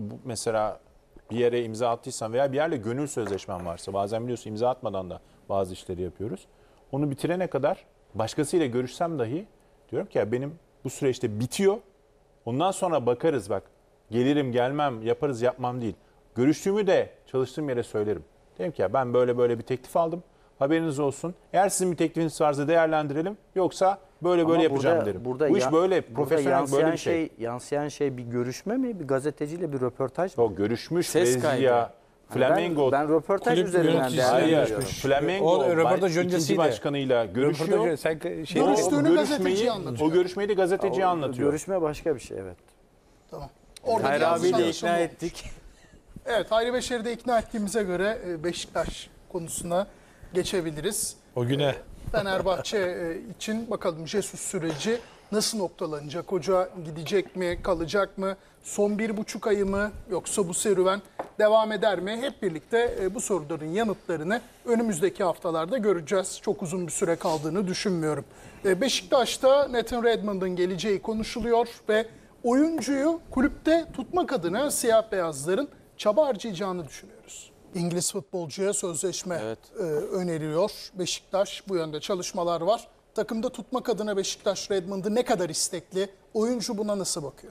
mesela bir yere imza attıysam veya bir yerle gönül sözleşmem varsa, bazen biliyorsun imza atmadan da bazı işleri yapıyoruz. Onu bitirene kadar başkasıyla görüşsem dahi diyorum ki ya benim bu süreçte bitiyor. Ondan sonra bakarız bak. Gelirim gelmem, yaparız yapmam değil. Görüştüğümü de çalıştığım yere söylerim. Dedim ki ya ben böyle bir teklif aldım. Haberiniz olsun. Eğer sizin bir teklifiniz varsa değerlendirelim. Yoksa böyle Ama yapacağım derim. Bu iş böyle profesyonel böyle bir şey. Yansıyan şey bir görüşme mi? Bir gazeteciyle bir röportaj mı? O görüşmüş Ses Brezilya, Flamengo. Ben röportaj kulüp üzerinden yöneticisiyle değerlendiriyorum. görüşmüş. Flamengo O röportaj öncesiydi. ikinci başkanıyla görüşüyor. Röportajı sen şey Görüştüğünü O gazeteciye anlatıyor. O görüşmeyi de gazeteciye anlatıyor. Görüşme başka bir şey evet. Tamam. Orada Hayır bir yanlış abiyle anlaşılma ikna olmuş. ettik. Evet, Hayri Beşer'i de ikna ettiğimize göre Beşiktaş konusuna geçebiliriz. o güne. Fenerbahçe için bakalım Jesus süreci nasıl noktalanacak? Hoca gidecek mi, kalacak mı? Son 1,5 ayı mı yoksa bu serüven devam eder mi? Hep birlikte bu soruların yanıtlarını önümüzdeki haftalarda göreceğiz. Çok uzun bir süre kaldığını düşünmüyorum. Beşiktaş'ta Nathan Redmond'un geleceği konuşuluyor ve oyuncuyu kulüpte tutmak adına siyah beyazların çaba harcayacağını düşünüyoruz. İngiliz futbolcuya sözleşme öneriyor Beşiktaş. Bu yönde çalışmalar var. Takımda tutmak adına Beşiktaş Redmond'u ne kadar istekli? Oyuncu buna nasıl bakıyor?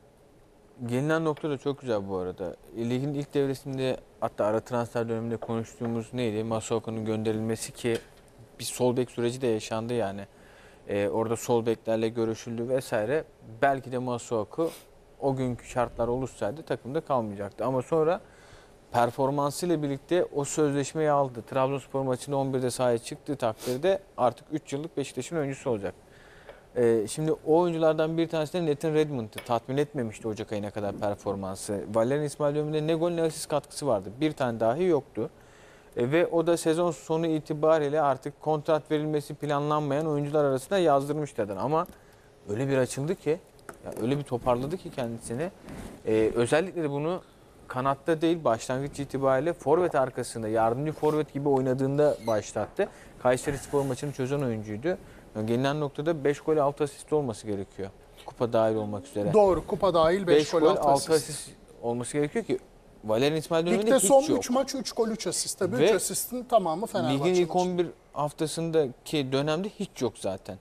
Gelinen nokta da çok güzel bu arada. Ligin ilk devresinde, hatta ara transfer döneminde konuştuğumuz neydi? Masuaku'nun gönderilmesi, ki bir sol bek süreci de yaşandı yani. Orada sol beklerle görüşüldü vesaire. Belki de Masuaku o günkü şartlar oluşsaydı takımda kalmayacaktı. Ama sonra performansıyla birlikte o sözleşmeyi aldı. Trabzonspor maçında 11'de sahaya çıktığı takdirde artık 3 yıllık Beşiktaş'ın oyuncusu olacak. Şimdi o oyunculardan bir tanesi de Nathan Redmond'ı tatmin etmemişti Ocak ayına kadar performansı. Valerian İsmail döneminde ne gol ne asist katkısı vardı. Bir tane dahi yoktu. Ve o da sezon sonu itibariyle artık kontrat verilmesi planlanmayan oyuncular arasında yazdırmıştı adını. Ama öyle bir açıldı ki, öyle bir toparladı ki kendisini. Özellikle de bunu kanatta değil, başlangıç itibariyle forvet arkasında, yardımcı forvet gibi oynadığında başlattı. Kayserispor maçını çözen oyuncuydu. Yani gelinen noktada 5 gol 6 asist olması gerekiyor. Kupa dahil olmak üzere. Doğru, kupa dahil 5 gol 6 asist. asist olması gerekiyor ki Valerian İsmail döneminde Ligde hiç son yok. 3 maç 3 gol 3 asist. Tabii Ve 3 asistin tamamı Fenerbahçe'nin. Ligin ilk 11 haftasındaki dönemde hiç yok zaten.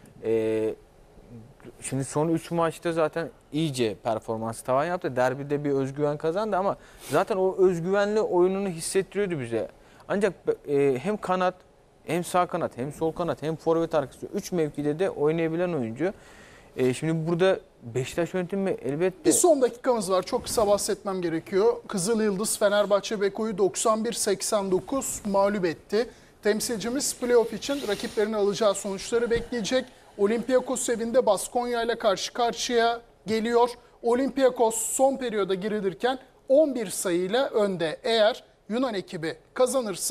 Şimdi son 3 maçta zaten iyice performans tavan yaptı. Derbide bir özgüven kazandı ama zaten o özgüvenli oyununu hissettiriyordu bize. Ancak hem kanat, hem sağ kanat, hem sol kanat, hem forvet arkası 3 mevkide de oynayabilen oyuncu. Şimdi burada Beşiktaş yönetimi elbette... Bir son dakikamız var. Çok kısa bahsetmem gerekiyor. Kızıl Yıldız Fenerbahçe Beko'yu 91-89 mağlup etti. Temsilcimiz playoff için rakiplerini alacağı sonuçları bekleyecek. Olympiakos evinde Baskonya ile karşı karşıya geliyor. Olympiakos son periyoda girilirken 11 sayıyla önde. Eğer Yunan ekibi kazanırsa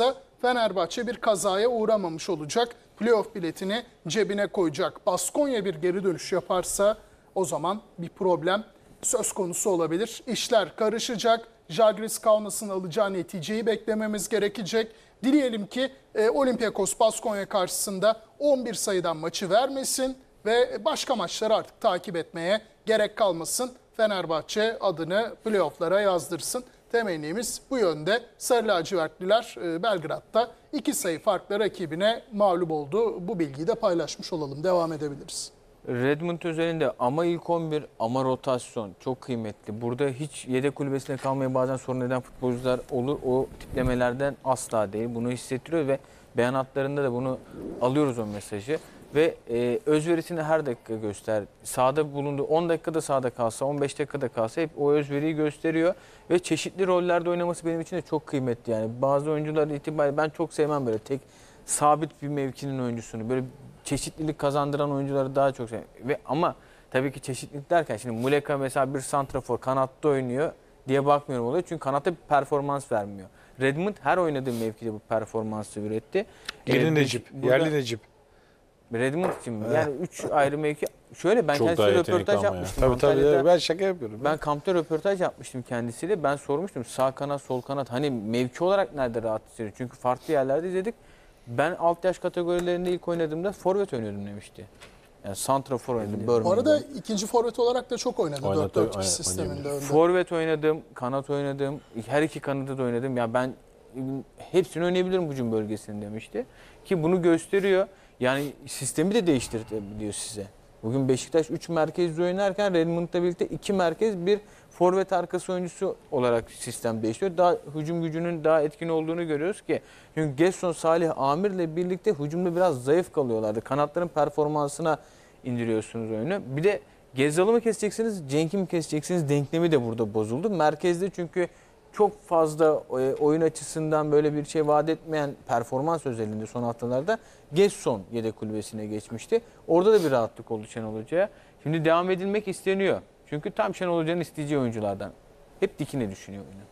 Fenerbahçe bir kazaya uğramamış olacak. Playoff biletini cebine koyacak. Baskonya bir geri dönüş yaparsa o zaman bir problem söz konusu olabilir. İşler karışacak. Žalgiris Kaunas'ın alacağı neticeyi beklememiz gerekecek. Dileyelim ki Olympiakos Baskonya karşısında 11 sayıdan maçı vermesin ve başka maçları artık takip etmeye gerek kalmasın. Fenerbahçe adını playoff'lara yazdırsın. Temennimiz bu yönde. Sarı lacivertliler Belgrad'da 2 sayı farklı rakibine mağlup oldu. Bu bilgiyi de paylaşmış olalım. Devam edebiliriz. Redmond özelinde ama ilk 11 ama rotasyon çok kıymetli. Burada hiç yedek kulübesine kalmaya bazen sorun eden futbolcular olur. O tiplemelerden asla değil. Bunu hissettiriyor ve beyanatlarında da bunu alıyoruz o mesajı. Ve özverisini her dakika göster. Sahada bulunduğu 10 dakikada sahada kalsa, 15 dakikada kalsa hep o özveriyi gösteriyor. Ve çeşitli rollerde oynaması benim için de çok kıymetli. Yani bazı oyuncular itibariyle ben çok sevmem böyle tek sabit bir mevkinin oyuncusunu. Böyle çeşitlilik kazandıran oyuncuları daha çok seviyorum. Ve ama tabii ki çeşitlilik derken şimdi Muleka mesela bir santrafor kanatta oynuyor diye bakmıyorum oluyor. Çünkü kanatta bir performans vermiyor. Redmond her oynadığı mevkide bu performansı üretti. Yeni Necip, yerli Necip. Redmond için mi? Yani 3 ayrı mevki. Şöyle ben Çok kendisiyle daha yetenekli röportaj ama ya. yapmıştım. Tabii Antalya'da. ben şaka yapıyorum. Ben kampta röportaj yapmıştım kendisiyle. Ben sormuştum sağ kanat, sol kanat. Hani mevki olarak nerede rahat hissediyor? Çünkü farklı yerlerde izledik. Ben alt yaş kategorilerinde ilk oynadığımda forvet oynuyordum demişti. Yani santrafor oynadım. Bu arada ikinci forvet olarak da çok oynadı. Oynadı, 4-4-2 aynen, sisteminde önde. Forvet oynadım, kanat oynadım. Her iki kanadı da oynadım. Ya ben hepsini oynayabilirim hücum bölgesinde demişti. Ki bunu gösteriyor. Yani sistemi de değiştirebiliyor size. Bugün Beşiktaş 3 merkezli oynarken Redmond'la birlikte 2 merkez, bir forvet arkası oyuncusu olarak sistem değişiyor. Daha hücum gücünün daha etkin olduğunu görüyoruz ki. Çünkü Gerson, Salih, Amir'le birlikte hücumda biraz zayıf kalıyorlardı. Kanatların performansına indiriyorsunuz oyunu. Bir de Gezzal'ı mı keseceksiniz, Cenk'i mi keseceksiniz denklemi de burada bozuldu. Merkezde çünkü çok fazla oyun açısından böyle bir şey vaat etmeyen performans özelinde son haftalarda Gerson yedek kulübesine geçmişti. Orada da bir rahatlık oldu Şenol Hoca'ya. Şimdi devam edilmek isteniyor. Çünkü tam Şenol Hoca'nın isteyeceği oyunculardan. Hep dikine düşünüyor oyunu.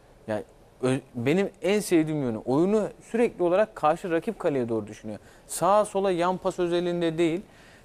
Yani benim en sevdiğim yönü oyunu sürekli olarak karşı rakip kaleye doğru düşünüyor. Sağa sola yan pas özelinde değil.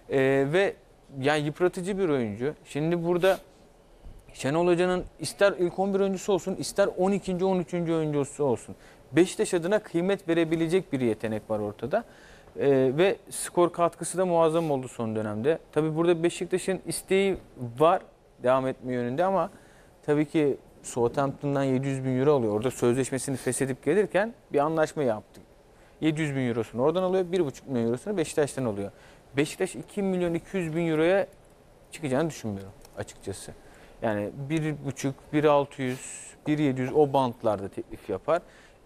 Ve yani yıpratıcı bir oyuncu. Şimdi burada Şenol Hoca'nın ister ilk 11 oyuncusu olsun, ister 12. 13. oyuncusu olsun. Beşiktaş adına kıymet verebilecek bir yetenek var ortada. Ve skor katkısı da muazzam oldu son dönemde. Tabii burada Beşiktaş'ın isteği var devam etme yönünde ama tabii ki Southampton'dan 700 bin euro alıyor. Orada sözleşmesini feshedip gelirken bir anlaşma yaptı. 700 bin eurosunu oradan alıyor, 1,5 milyon eurosunu Beşiktaş'tan alıyor. Beşiktaş 2 milyon 200 bin euroya çıkacağını düşünmüyorum açıkçası. Yani 1,5, 1,600, 1,700 o bantlarda teklif yapar.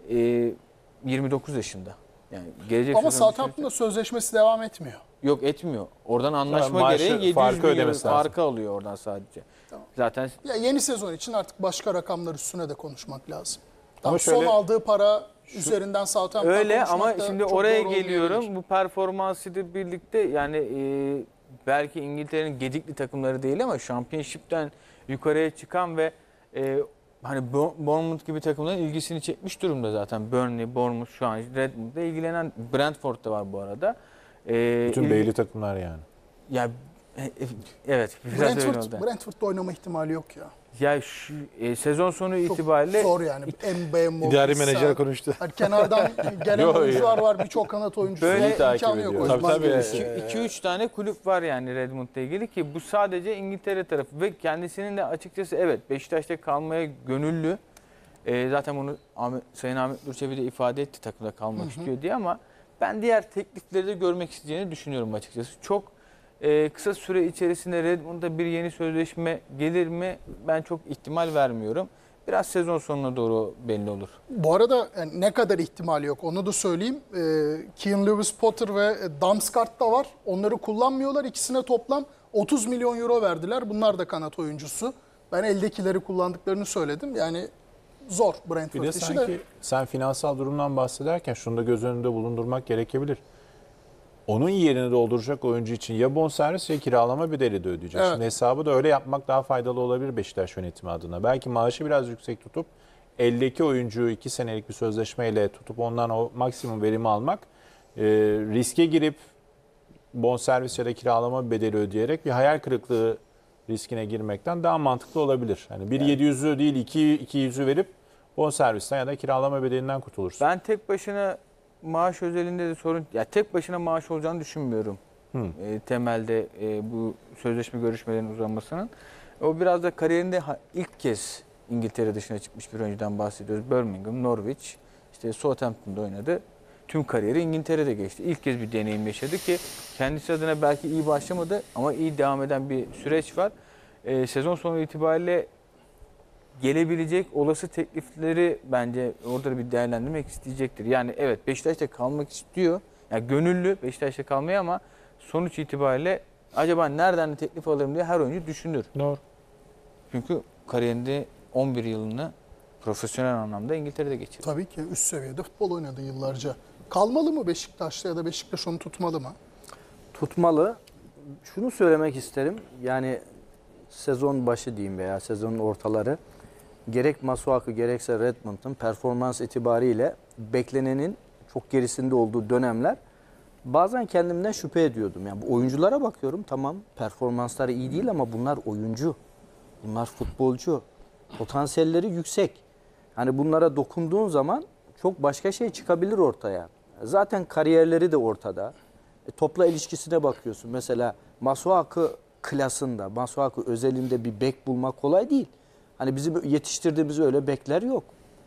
29 yaşında. Yani gelecek Ama sezon Southampton'da sözleşmesi devam etmiyor. yok etmiyor. Oradan anlaşma maaşı gereği 700 farkı bin euro ödemesi lazım. farkı alıyor oradan sadece. Tamam. Zaten Ya yeni sezon için artık başka rakamlar üstüne de konuşmak lazım. Ama Son şöyle- aldığı para üzerinden Southampton öyle ama konuşmak da şimdi çok oraya doğru geliyorum. olmayabilir. Bu performansıyla birlikte yani belki İngiltere'nin gedikli takımları değil ama Championship'ten yukarıya çıkan ve hani Bournemouth gibi takımların ilgisini çekmiş durumda zaten. Burnley, Bournemouth şu an Redmond'da ilgilenen, Brentford da var bu arada. Bütün beyli takımlar yani. Ya evet biraz öyle oldu. Brentford'da oynama ihtimali yok ya. Ya şu sezon sonu Çok itibariyle zor yani. Mbaye, İdari menajer konuştu. Hani kenardan gelen Yok, oyuncular var. Birçok kanat oyuncusu Böyle var. takip İmkanı yok. ediyor. O Tabii, yüzden tabii. gelişiyor. 2-3 tane kulüp var yani Redmond'la ilgili ki bu sadece İngiltere tarafı ve kendisinin de açıkçası evet Beşiktaş'ta kalmaya gönüllü. Zaten bunu Sayın Ahmet Durçevi de ifade etti takımda kalmak istiyor diye ama ben diğer teklifleri de görmek isteyeceğini düşünüyorum açıkçası. Çok kısa süre içerisinde Redmond'da bir yeni sözleşme gelir mi ben çok ihtimal vermiyorum. Biraz sezon sonuna doğru belli olur. Bu arada yani ne kadar ihtimali yok onu da söyleyeyim. Keane Lewis Potter ve Damsgaard da var. Onları kullanmıyorlar. İkisine toplam 30 milyon euro verdiler. Bunlar da kanat oyuncusu. Ben eldekileri kullandıklarını söyledim. Yani zor Bir Brentford de işi sanki de. sen finansal durumdan bahsederken şunu da göz önünde bulundurmak gerekebilir. Onun yerini dolduracak oyuncu için ya bonservis ya kiralama bedeli de ödeyecek. Evet. Şimdi hesabı da öyle yapmak daha faydalı olabilir Beşiktaş yönetimi adına. Belki maaşı biraz yüksek tutup eldeki oyuncuyu 2 senelik bir sözleşmeyle tutup ondan o maksimum verimi almak riske girip bonservis ya da kiralama bedeli ödeyerek bir hayal kırıklığı riskine girmekten daha mantıklı olabilir. Yani 1.700'ü değil 2.200'ü verip bonservisten ya da kiralama bedelinden kurtulursun. Ben tek başına maaş özelinde de sorun, ya tek başına maaş olacağını düşünmüyorum. Temelde bu sözleşme görüşmelerinin uzanmasının. O biraz da kariyerinde ilk kez İngiltere dışına çıkmış bir oyuncudan bahsediyoruz. Birmingham, Norwich, işte Southampton'da oynadı. Tüm kariyeri İngiltere'de geçti. İlk kez bir deneyim yaşadı ki kendisi adına belki iyi başlamadı ama iyi devam eden bir süreç var. Sezon sonu itibariyle gelebilecek olası teklifleri bence orada bir değerlendirmek isteyecektir. Yani evet, Beşiktaş'ta kalmak istiyor. Yani gönüllü Beşiktaş'ta kalmaya ama sonuç itibariyle acaba nereden teklif alırım diye her oyuncu düşünür. Doğru. Çünkü kariyerinde 11 yılını profesyonel anlamda İngiltere'de geçirdi. Tabii ki üst seviyede futbol oynadı yıllarca. Kalmalı mı Beşiktaş'ta ya da Beşiktaş onu tutmalı mı? Tutmalı. Şunu söylemek isterim. Yani sezon başı diyeyim veya sezonun ortaları gerek Masuaku gerekse Redmond'un performans itibariyle beklenenin çok gerisinde olduğu dönemler bazen kendimden şüphe ediyordum. Yani bu oyunculara bakıyorum, tamam performansları iyi değil ama bunlar oyuncu. Bunlar futbolcu. Potansiyelleri yüksek. Hani bunlara dokunduğun zaman çok başka şey çıkabilir ortaya. Zaten kariyerleri de ortada. Topla ilişkisine bakıyorsun. Mesela Masuaku klasında, Masuaku özelinde bir bek bulmak kolay değil. Hani bizim yetiştirdiğimiz öyle bekler yok.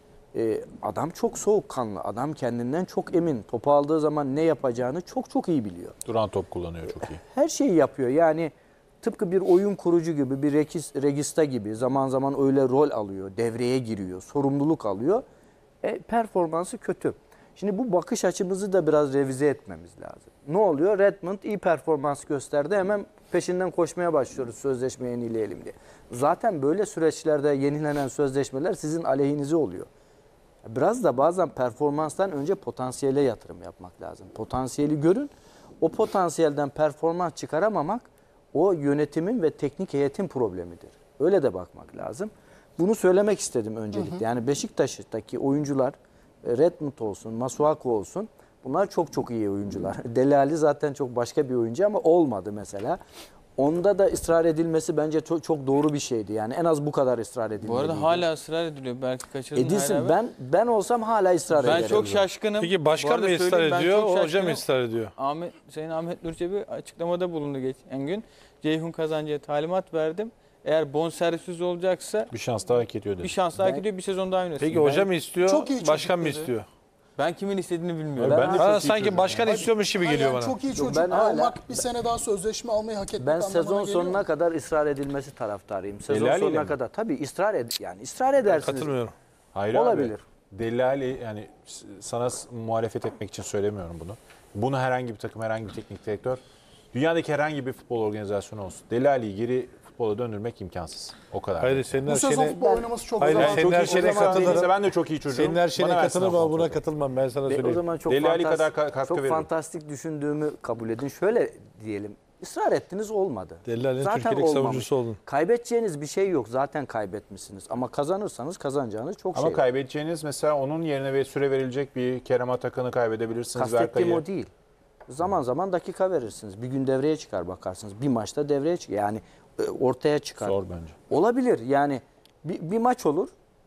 Adam çok soğukkanlı. Adam kendinden çok emin. Topu aldığı zaman ne yapacağını çok çok iyi biliyor. Duran top kullanıyor çok iyi. Her şeyi yapıyor. Yani tıpkı bir oyun kurucu gibi, bir regista gibi zaman zaman öyle rol alıyor, devreye giriyor, sorumluluk alıyor. Performansı kötü. Şimdi bu bakış açımızı da biraz revize etmemiz lazım. Ne oluyor? Redmond iyi performans gösterdi. Hemen peşinden koşmaya başlıyoruz sözleşmeyi yenileyelim diye. Zaten böyle süreçlerde yenilenen sözleşmeler sizin aleyhinize oluyor. Biraz da bazen performanstan önce potansiyele yatırım yapmak lazım. Potansiyeli görün. O potansiyelden performans çıkaramamak o yönetimin ve teknik heyetin problemidir. Öyle de bakmak lazım. Bunu söylemek istedim öncelikle. Yani Beşiktaş'taki oyuncular Redmond olsun, Masuaku olsun, bunlar çok çok iyi oyuncular. Dele Alli zaten çok başka bir oyuncu ama olmadı mesela. Onda da ısrar edilmesi bence çok, çok doğru bir şeydi. Yani en az bu kadar ısrar edilmeliydi. Bu arada hala ısrar ediliyor. Belki kaçırdın. Edilsin. Ben olsam hala ısrar ederim. Ben çok şaşkınım. Peki Bu başkan arada mı ısrar söyleyeyim, ben ediyor, çok hoca mı şaşkınım. ısrar ediyor? Sayın Ahmet Nur Çebi açıklamada bulundu geçen gün. Ceyhun Kazancı'ya talimat verdim. Eğer bonservisiz olacaksa Bir şans daha hak ediyor dedi. bir şans daha gidiyor, bir sezon daha oynasın. Peki hoca mı istiyor, Çok iyi başkan mı çocuk dedi. istiyor? Ben kimin istediğini bilmiyorum. Ben de çok Ha, iyi sanki çocuk başkan yani. istiyormuş gibi Hayır, geliyor yani bana. çok iyi çocuk ben hala- almak, bir sene daha sözleşme almayı hak etmek Ben anlamına sezon geliyor. sonuna kadar ısrar edilmesi taraftarıyım. Sezon Dele Alli'yle sonuna mi? kadar tabii ısrar edersiniz. Katılmıyorum. Hayır Olabilir. abi. Dele Alli, yani sana muhalefet etmek için söylemiyorum bunu. Bunu herhangi bir takım, herhangi bir teknik direktör, dünyadaki herhangi bir futbol organizasyonu olsun. Dele Alli'yi geri futbola döndürmek imkansız. O kadar. Hayır, senin Bu her sezon şeyine, futbol oynaması çok Hayır, zor. senin çok her iyi şeyine çocuk. katılırım. Ben de çok iyi çocuğum. Senin her şeyine Bana versin katılırım ama buna kontrolü. katılmam, ben sana O söyleyeyim. zaman çok Dele Alli kadar katkı çok veririm. fantastik düşündüğümü kabul edin. Şöyle diyelim. Israr ettiniz, olmadı. Dele Alli'nin Zaten Türkiye'lik olmamış. savunucusu oldun. Kaybedeceğiniz bir şey yok. Zaten kaybetmişsiniz. Ama kazanırsanız kazanacağınız çok Ama şey var. kaybedeceğiniz mesela onun yerine ve süre verilecek bir Kerem Atakan'ı kaybedebilirsiniz. Kastettiğim Berkay'ı. o değil. Zaman zaman dakika verirsiniz. Bir gün devreye çıkar bakarsınız. Bir maçta devreye çıkar. Yani ortaya çıkar. Zor bence. Olabilir. Yani bir maç olur.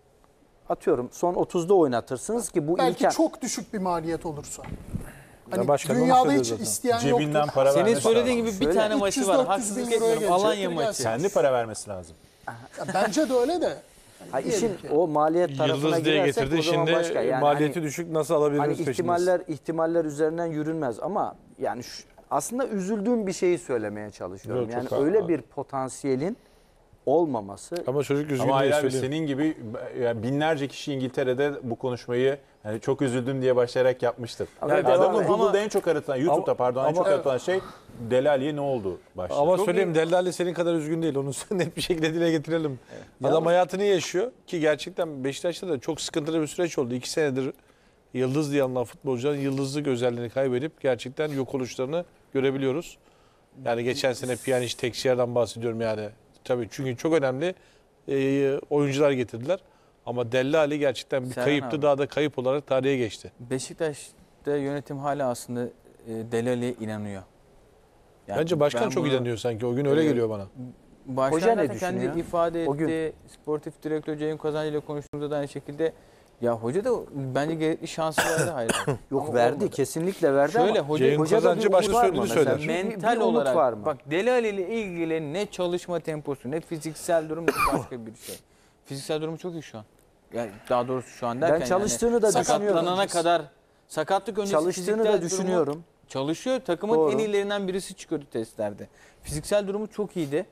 Atıyorum son 30'da oynatırsınız ki bu Belki imkan. çok düşük bir maliyet olursa. Hani başkan onu dünyada söylüyor hiç zaten. isteyen Cebinden yoktur. para Senin vermesi söylediğin lazım. gibi bir Şöyle, tane maçı var. 300-400 bin Haksızlık euroya etmiyorum. gelecek, Alanya biri maçı. gelsin. Kendi para vermesi lazım. Ya bence de öyle de. Ha, Diyelim işin ki. o maliyet tarafına Yıldız diye girersek getirdi, o zaman şimdi başka. Yani maliyeti hani- düşük, nasıl alabiliriz Hani peşindeyiz. ihtimaller üzerinden yürünmez ama yani aslında üzüldüğüm bir şeyi söylemeye çalışıyorum. Yok, Yani çok öyle haklı. bir potansiyelin olmaması. Ama çocuk üzgün Ama diye hayır abi, söyleyeyim. senin gibi yani binlerce kişi İngiltere'de bu konuşmayı yani çok üzüldüm diye başlayarak yapmıştır. Ama Yani devam adamın et. Google'da en çok aratılan, YouTube'da pardon en çok aratılan şey Dele Alli'ye ne oldu başta. Ama Çok söyleyeyim, iyi. Dele Alli senin kadar üzgün değil. Onu net bir şekilde dile getirelim. Adam hayatını yaşıyor ki gerçekten Beşiktaş'ta da çok sıkıntılı bir süreç oldu. 2 senedir yıldız diye anılan futbolcuların yıldızlık özelliğini kaybedip gerçekten yok oluşlarını görebiliyoruz. Yani geçen sene Pjanic, Tekşehir'den bahsediyorum yani. Tabii çünkü çok önemli oyuncular getirdiler. Ama Delle Ali gerçekten bir Serhan kayıptı. abi. Daha da kayıp olarak tarihe geçti. Beşiktaş'ta yönetim hala aslında Dele Alli'ye inanıyor. Yani Bence başkan ben çok bunu- inanıyor sanki. O gün öyle Ee, geliyor bana. Başkan Hoca ne zaten kendi düşünüyor? ifade O gün. etti. Sportif direktör Ceyhun Kazancı ile konuştuğumuzda da aynı şekilde ya hoca da bence gerekli şansı verdi hayır. Yok Ama verdi, olmadı. kesinlikle verdi Şöyle ama hoca, Ceyhun hocada bir Kazancı umut başka var mı söylediğini mesela? söyler. mental Bir umut olarak var mı? bak Dele Alli ile ilgili ne çalışma temposu ne fiziksel durum ne başka bir şey. Fiziksel durumu çok iyi şu an. Yani daha doğrusu şu an derken Ben çalıştığını da düşünüyorum. sakatlanana kadar sakatlık öncesi Çalıştığını fiziksel da durumu düşünüyorum. çalışıyor. Takımın Doğru. en iyilerinden birisi çıkıyordu testlerde. Fiziksel durumu çok iyiydi.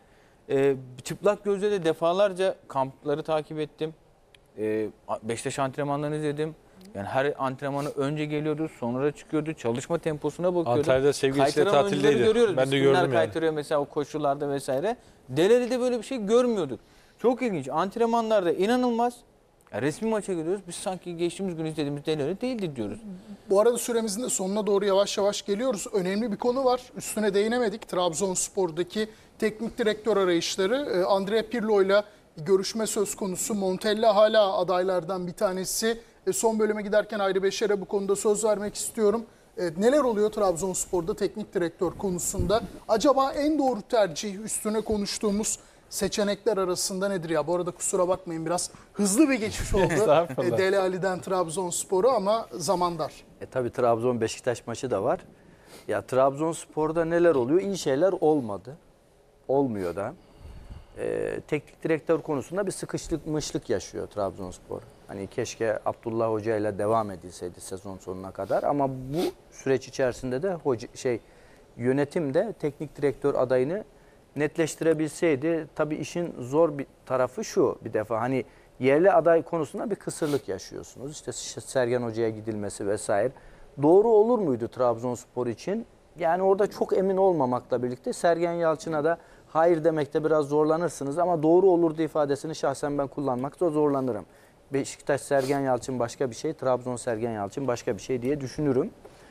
Çıplak gözle de defalarca kampları takip ettim. Beşiktaş antrenmanlarını izledim. Yani her antrenmanı önce geliyordu, sonra çıkıyordu. Çalışma temposuna bakıyordu. Antalya'da sevgilisiyle Kaytaran oyuncuları tatildeydi. görüyoruz. Ben de Disiplinler gördüm yani. kaytarıyor mesela o koşularda vesaire. Delali'de böyle bir şey görmüyorduk. Çok ilginç. Antrenmanlarda inanılmaz. Ya resmi maça gidiyoruz. Biz sanki geçtiğimiz gün izlediğimiz Delali değildi diyoruz. Bu arada süremizin de sonuna doğru yavaş yavaş geliyoruz. Önemli bir konu var. Üstüne değinemedik. Trabzonspor'daki teknik direktör arayışları. Andre Pirlo ile görüşme söz konusu. Montella hala adaylardan bir tanesi. Son bölüme giderken Ayrı Beşer'e bu konuda söz vermek istiyorum. Neler oluyor Trabzonspor'da teknik direktör konusunda? Acaba en doğru tercih üstüne konuştuğumuz seçenekler arasında nedir ya? Bu arada kusura bakmayın biraz hızlı bir geçiş oldu. Estağfurullah. Dele Ali'den Trabzonspor'a ama zaman dar. Tabii Trabzon Beşiktaş maçı da var. Ya Trabzonspor'da neler oluyor? İyi şeyler olmadı. Olmuyor da. Teknik direktör konusunda bir sıkışmışlık yaşıyor Trabzonspor. Hani keşke Abdullah Hoca ile devam edilseydi sezon sonuna kadar ama bu süreç içerisinde de yönetim de teknik direktör adayını netleştirebilseydi. Tabii işin zor bir tarafı şu bir defa hani yerli aday konusunda bir kısırlık yaşıyorsunuz. İşte Sergen Hoca'ya gidilmesi vesaire. Doğru olur muydu Trabzonspor için? Yani orada çok emin olmamakla birlikte Sergen Yalçın'a da hayır demekte biraz zorlanırsınız ama doğru olurdu ifadesini şahsen ben kullanmakta zorlanırım. Beşiktaş Sergen Yalçın başka bir şey, Trabzon Sergen Yalçın başka bir şey diye düşünürüm.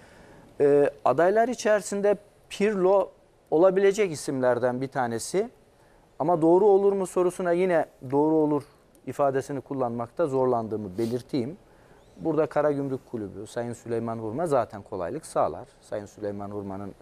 Adaylar içerisinde Pirlo olabilecek isimlerden bir tanesi. Ama doğru olur mu sorusuna yine doğru olur ifadesini kullanmakta zorlandığımı belirteyim. Burada Karagümrük Kulübü, Sayın Süleyman Vurma zaten kolaylık sağlar. Sayın Süleyman Vurma'nın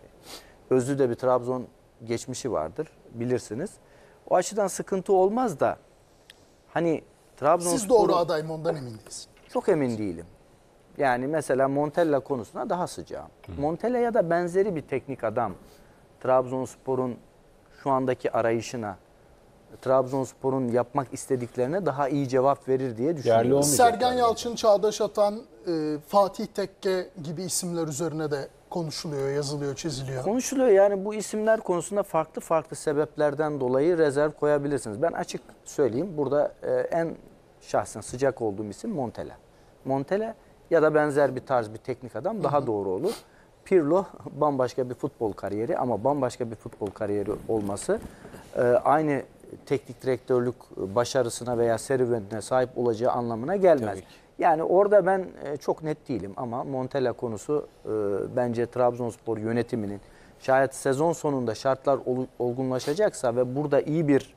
özlü de bir Trabzon geçmişi vardır, bilirsiniz. O açıdan sıkıntı olmaz da hani Trabzonspor'un... Siz doğru aday mı ondan emin değilsiniz? Çok emin değilim. Yani mesela Montella konusuna daha sıcağım. Montella ya da benzeri bir teknik adam Trabzonspor'un şu andaki arayışına, Trabzonspor'un yapmak istediklerine daha iyi cevap verir diye düşünüyorum. olmayacak Sergen yani. Yalçın, Çağdaş Atan, Fatih Tekke gibi isimler üzerine de konuşuluyor, yazılıyor, çiziliyor. Konuşuluyor yani bu isimler konusunda farklı farklı sebeplerden dolayı rezerv koyabilirsiniz. Ben açık söyleyeyim burada en şahsen sıcak olduğum isim Montella. Montella ya da benzer bir tarz bir teknik adam daha doğru olur. Pirlo bambaşka bir futbol kariyeri ama bambaşka bir futbol kariyeri olması aynı teknik direktörlük başarısına veya serüvenine sahip olacağı anlamına gelmez. Tabii ki. Yani orada ben çok net değilim ama Montella konusu bence Trabzonspor yönetiminin şayet sezon sonunda şartlar olgunlaşacaksa ve burada iyi bir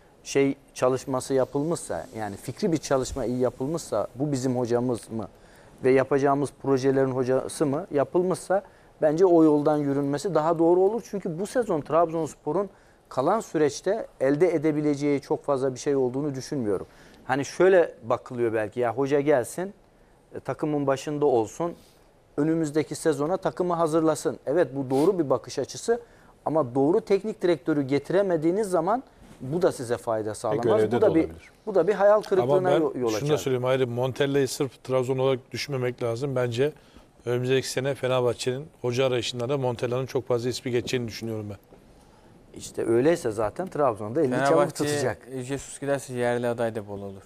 çalışması yapılmışsa yani fikri bir çalışma iyi yapılmışsa bu bizim hocamız mı ve yapacağımız projelerin hocası mı yapılmışsa bence o yoldan yürünmesi daha doğru olur. Çünkü bu sezon Trabzonspor'un kalan süreçte elde edebileceği çok fazla bir şey olduğunu düşünmüyorum. Hani şöyle bakılıyor belki ya hoca gelsin takımın başında olsun önümüzdeki sezona takımı hazırlasın. Evet bu doğru bir bakış açısı ama doğru teknik direktörü getiremediğiniz zaman bu da size fayda sağlamaz. görevde de olabilir. Bu da bir hayal Ama kırıklığına ben yol şunu da açar. söyleyeyim ayrı Montella'yı sırf Trabzon olarak düşünmemek lazım. Bence önümüzdeki sene Fenerbahçe'nin hoca arayışında da Montella'nın çok fazla ismi geçeceğini düşünüyorum ben. İşte öyleyse zaten Trabzon'da elini çabuk Fenerbahçe tutacak. Jesus giderse yerli aday da bol olur.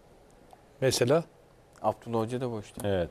Mesela Abdullah Hoca da boştu. Evet.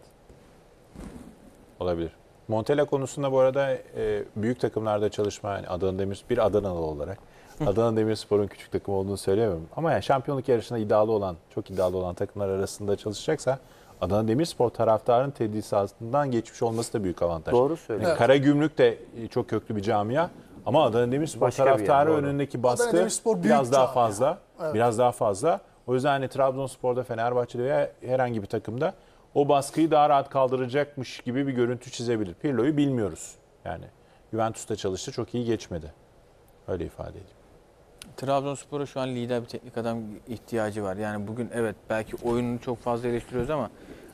Olabilir. Montella konusunda bu arada büyük takımlarda çalışma yani bir Adanalı olarak Adana Demirspor'un küçük takım olduğunu söylemiyorum. Ama yani şampiyonluk yarışında çok iddialı olan takımlar arasında çalışacaksa Adana Demirspor taraftarın tedrisatından geçmiş olması da büyük avantaj. Doğru söylüyorsun. Evet. Karagümrük de çok köklü bir camia ama Adana Demirspor Başka bir yer, taraftarı doğru. önündeki Adana baskı Demirspor büyük biraz daha camia. fazla. Evet. Biraz daha fazla. O yüzden hani Trabzonspor'da, Fenerbahçe'de veya herhangi bir takımda o baskıyı daha rahat kaldıracakmış gibi bir görüntü çizebilir. Pirlo'yu bilmiyoruz. Yani Juventus'ta çalıştı, çok iyi geçmedi. Öyle ifade edeyim. Trabzonspor'a şu an lider bir teknik adam ihtiyacı var. Yani bugün evet belki oyununu çok fazla eleştiriyoruz ama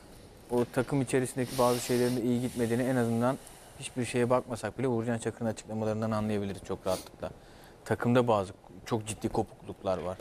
o takım içerisindeki bazı şeylerin de iyi gitmediğini en azından hiçbir şeye bakmasak bile Uğurcan Çakır'ın açıklamalarından anlayabiliriz çok rahatlıkla. Takımda bazı çok ciddi kopukluklar var.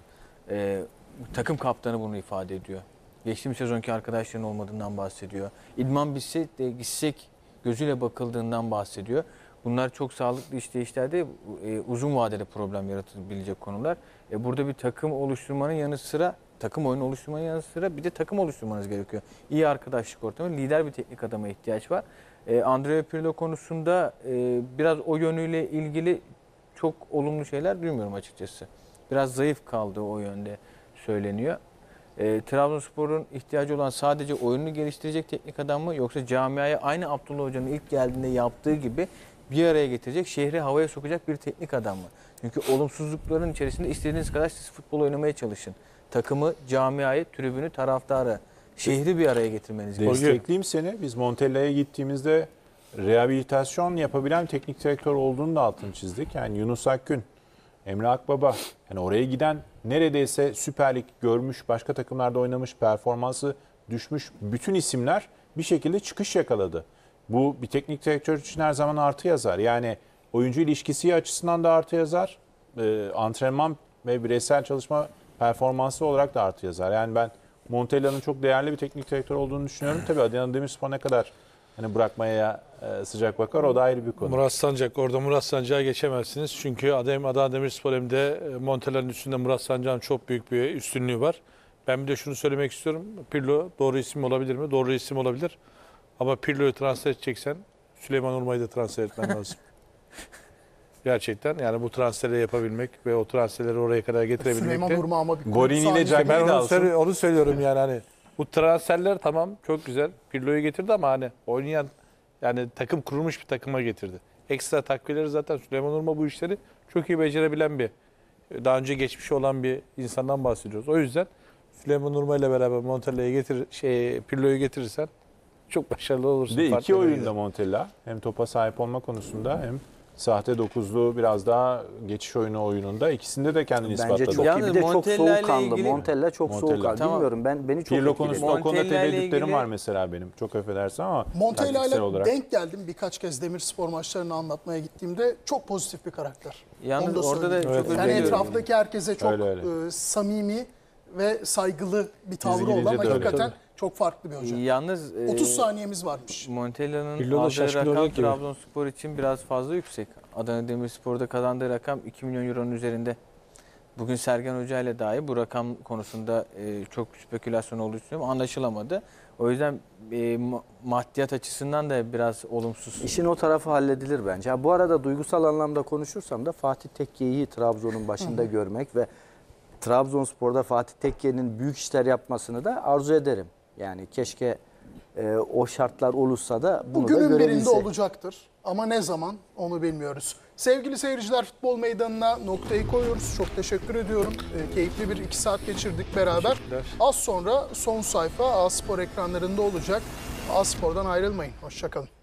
Takım kaptanı bunu ifade ediyor. Geçtiğimiz sezonki arkadaşların olmadığından bahsediyor. İdman bitse de gitsek gözüyle bakıldığından bahsediyor. Bunlar çok sağlıklı işleyişlerde uzun vadede problem yaratabilecek konular. Burada bir takım oluşturmanın yanı sıra, takım oyunu oluşturmanın yanı sıra bir de takım oluşturmanız gerekiyor. İyi arkadaşlık ortamı, lider bir teknik adama ihtiyaç var. Andrea Pirlo konusunda biraz o yönüyle ilgili çok olumlu şeyler duymuyorum açıkçası. Biraz zayıf kaldığı o yönde söyleniyor. Trabzonspor'un ihtiyacı olan sadece oyununu geliştirecek teknik adam mı yoksa camiaya aynı Abdullah Hoca'nın ilk geldiğinde yaptığı gibi bir araya getirecek, şehri havaya sokacak bir teknik adam mı? Çünkü olumsuzlukların içerisinde istediğiniz kadar siz futbol oynamaya çalışın. Takımı, camiayı, tribünü, taraftarı, şehri bir araya getirmeniz gerekiyor. Destekleyeyim seni. Biz Montella'ya gittiğimizde rehabilitasyon yapabilen teknik direktör olduğunu da altını çizdik. Yani Yunus Akgün, Emre Akbaba, yani oraya giden neredeyse Süper Lig görmüş, başka takımlarda oynamış, performansı düşmüş bütün isimler bir şekilde çıkış yakaladı. Bu bir teknik direktör için her zaman artı yazar. Yani oyuncu ilişkisi açısından da artı yazar. Antrenman ve bireysel çalışma performansı olarak da artı yazar. Yani ben Montella'nın çok değerli bir teknik direktör olduğunu düşünüyorum. Tabii Adana Demirspor ne kadar hani bırakmaya sıcak bakar o da ayrı bir konu. Murat Sancak, orada Murat Sancak'a geçemezsiniz. Çünkü Adana Demirspor hem de Montella'nın üstünde Murat Sancak'ın çok büyük bir üstünlüğü var. Ben bir de şunu söylemek istiyorum. Pirlo doğru isim olabilir mi? Doğru isim olabilir. Ama Pirlo'yu transfer edeceksen Süleyman Urma'yı da transfer etmen lazım. Gerçekten yani bu transferleri yapabilmek ve o transferleri oraya kadar getirebilmek Süleyman de. Urma ama bir Borini ile sahnesi- Cagney'i Ben de onu, alsın. onu söylüyorum yani hani bu transferler tamam çok güzel. Pirlo'yu getirdi ama hani oynayan yani takım kurulmuş bir takıma getirdi. Ekstra takviyeleri zaten Süleyman Urma bu işleri çok iyi becerebilen bir daha önce geçmiş olan bir insandan bahsediyoruz. O yüzden Süleyman Urma ile beraber Montella'yı Pirlo'yu getirirsen çok başarılı olursun. Bir de iki Farklı bir oyunda yerde. Montella hem topa sahip olma konusunda hem sahte dokuzlu biraz daha geçiş oyununda ikisinde de kendini Bence ispatladı. çok iyi. Yalnız Bir de çok Montella ile soğukkanlı. ilgili- Montella çok Montella. soğukkanlı. Tamam. Bilmiyorum beni çok Pirlo etkiledi. konusunda o konuda Montella ile tereddütlerim ilgili- var mesela benim. Çok affedersin ama Montella taktiksel ile olarak. denk geldim birkaç kez Demirspor maçlarını anlatmaya gittiğimde. Çok pozitif bir karakter. Yalnız Onu da orada da söyleyeyim. çok Evet. özür Yani diliyorum. etraftaki herkese çok Öyle. samimi ve saygılı bir tavrı gidince olan de öyle. hakikaten çok farklı bir hoca. Yalnız 30 saniyemiz varmış. Montella'nın Pirlo da aldığı şaşkın rakam oluyor ki. Trabzonspor için biraz fazla yüksek. Adana Demirspor'da kazandığı rakam 2 milyon euronun üzerinde. Bugün Sergen Hoca ile dahi bu rakam konusunda çok spekülasyon olduğu için anlaşılamadı. O yüzden maddiyat açısından da biraz olumsuz. İşin o tarafı halledilir bence. Ha, bu arada duygusal anlamda konuşursam da Fatih Tekke'yi Trabzon'un başında görmek ve Trabzonspor'da Fatih Tekke'nin büyük işler yapmasını da arzu ederim. Yani keşke o şartlar olursa da bunu da Bugünün birinde görebilse. olacaktır ama ne zaman onu bilmiyoruz. Sevgili seyirciler, futbol meydanına noktayı koyuyoruz. Çok teşekkür ediyorum. Keyifli bir 2 saat geçirdik beraber. Teşekkürler. Az sonra son sayfa A Spor ekranlarında olacak. A Spor'dan ayrılmayın. Hoşça kalın.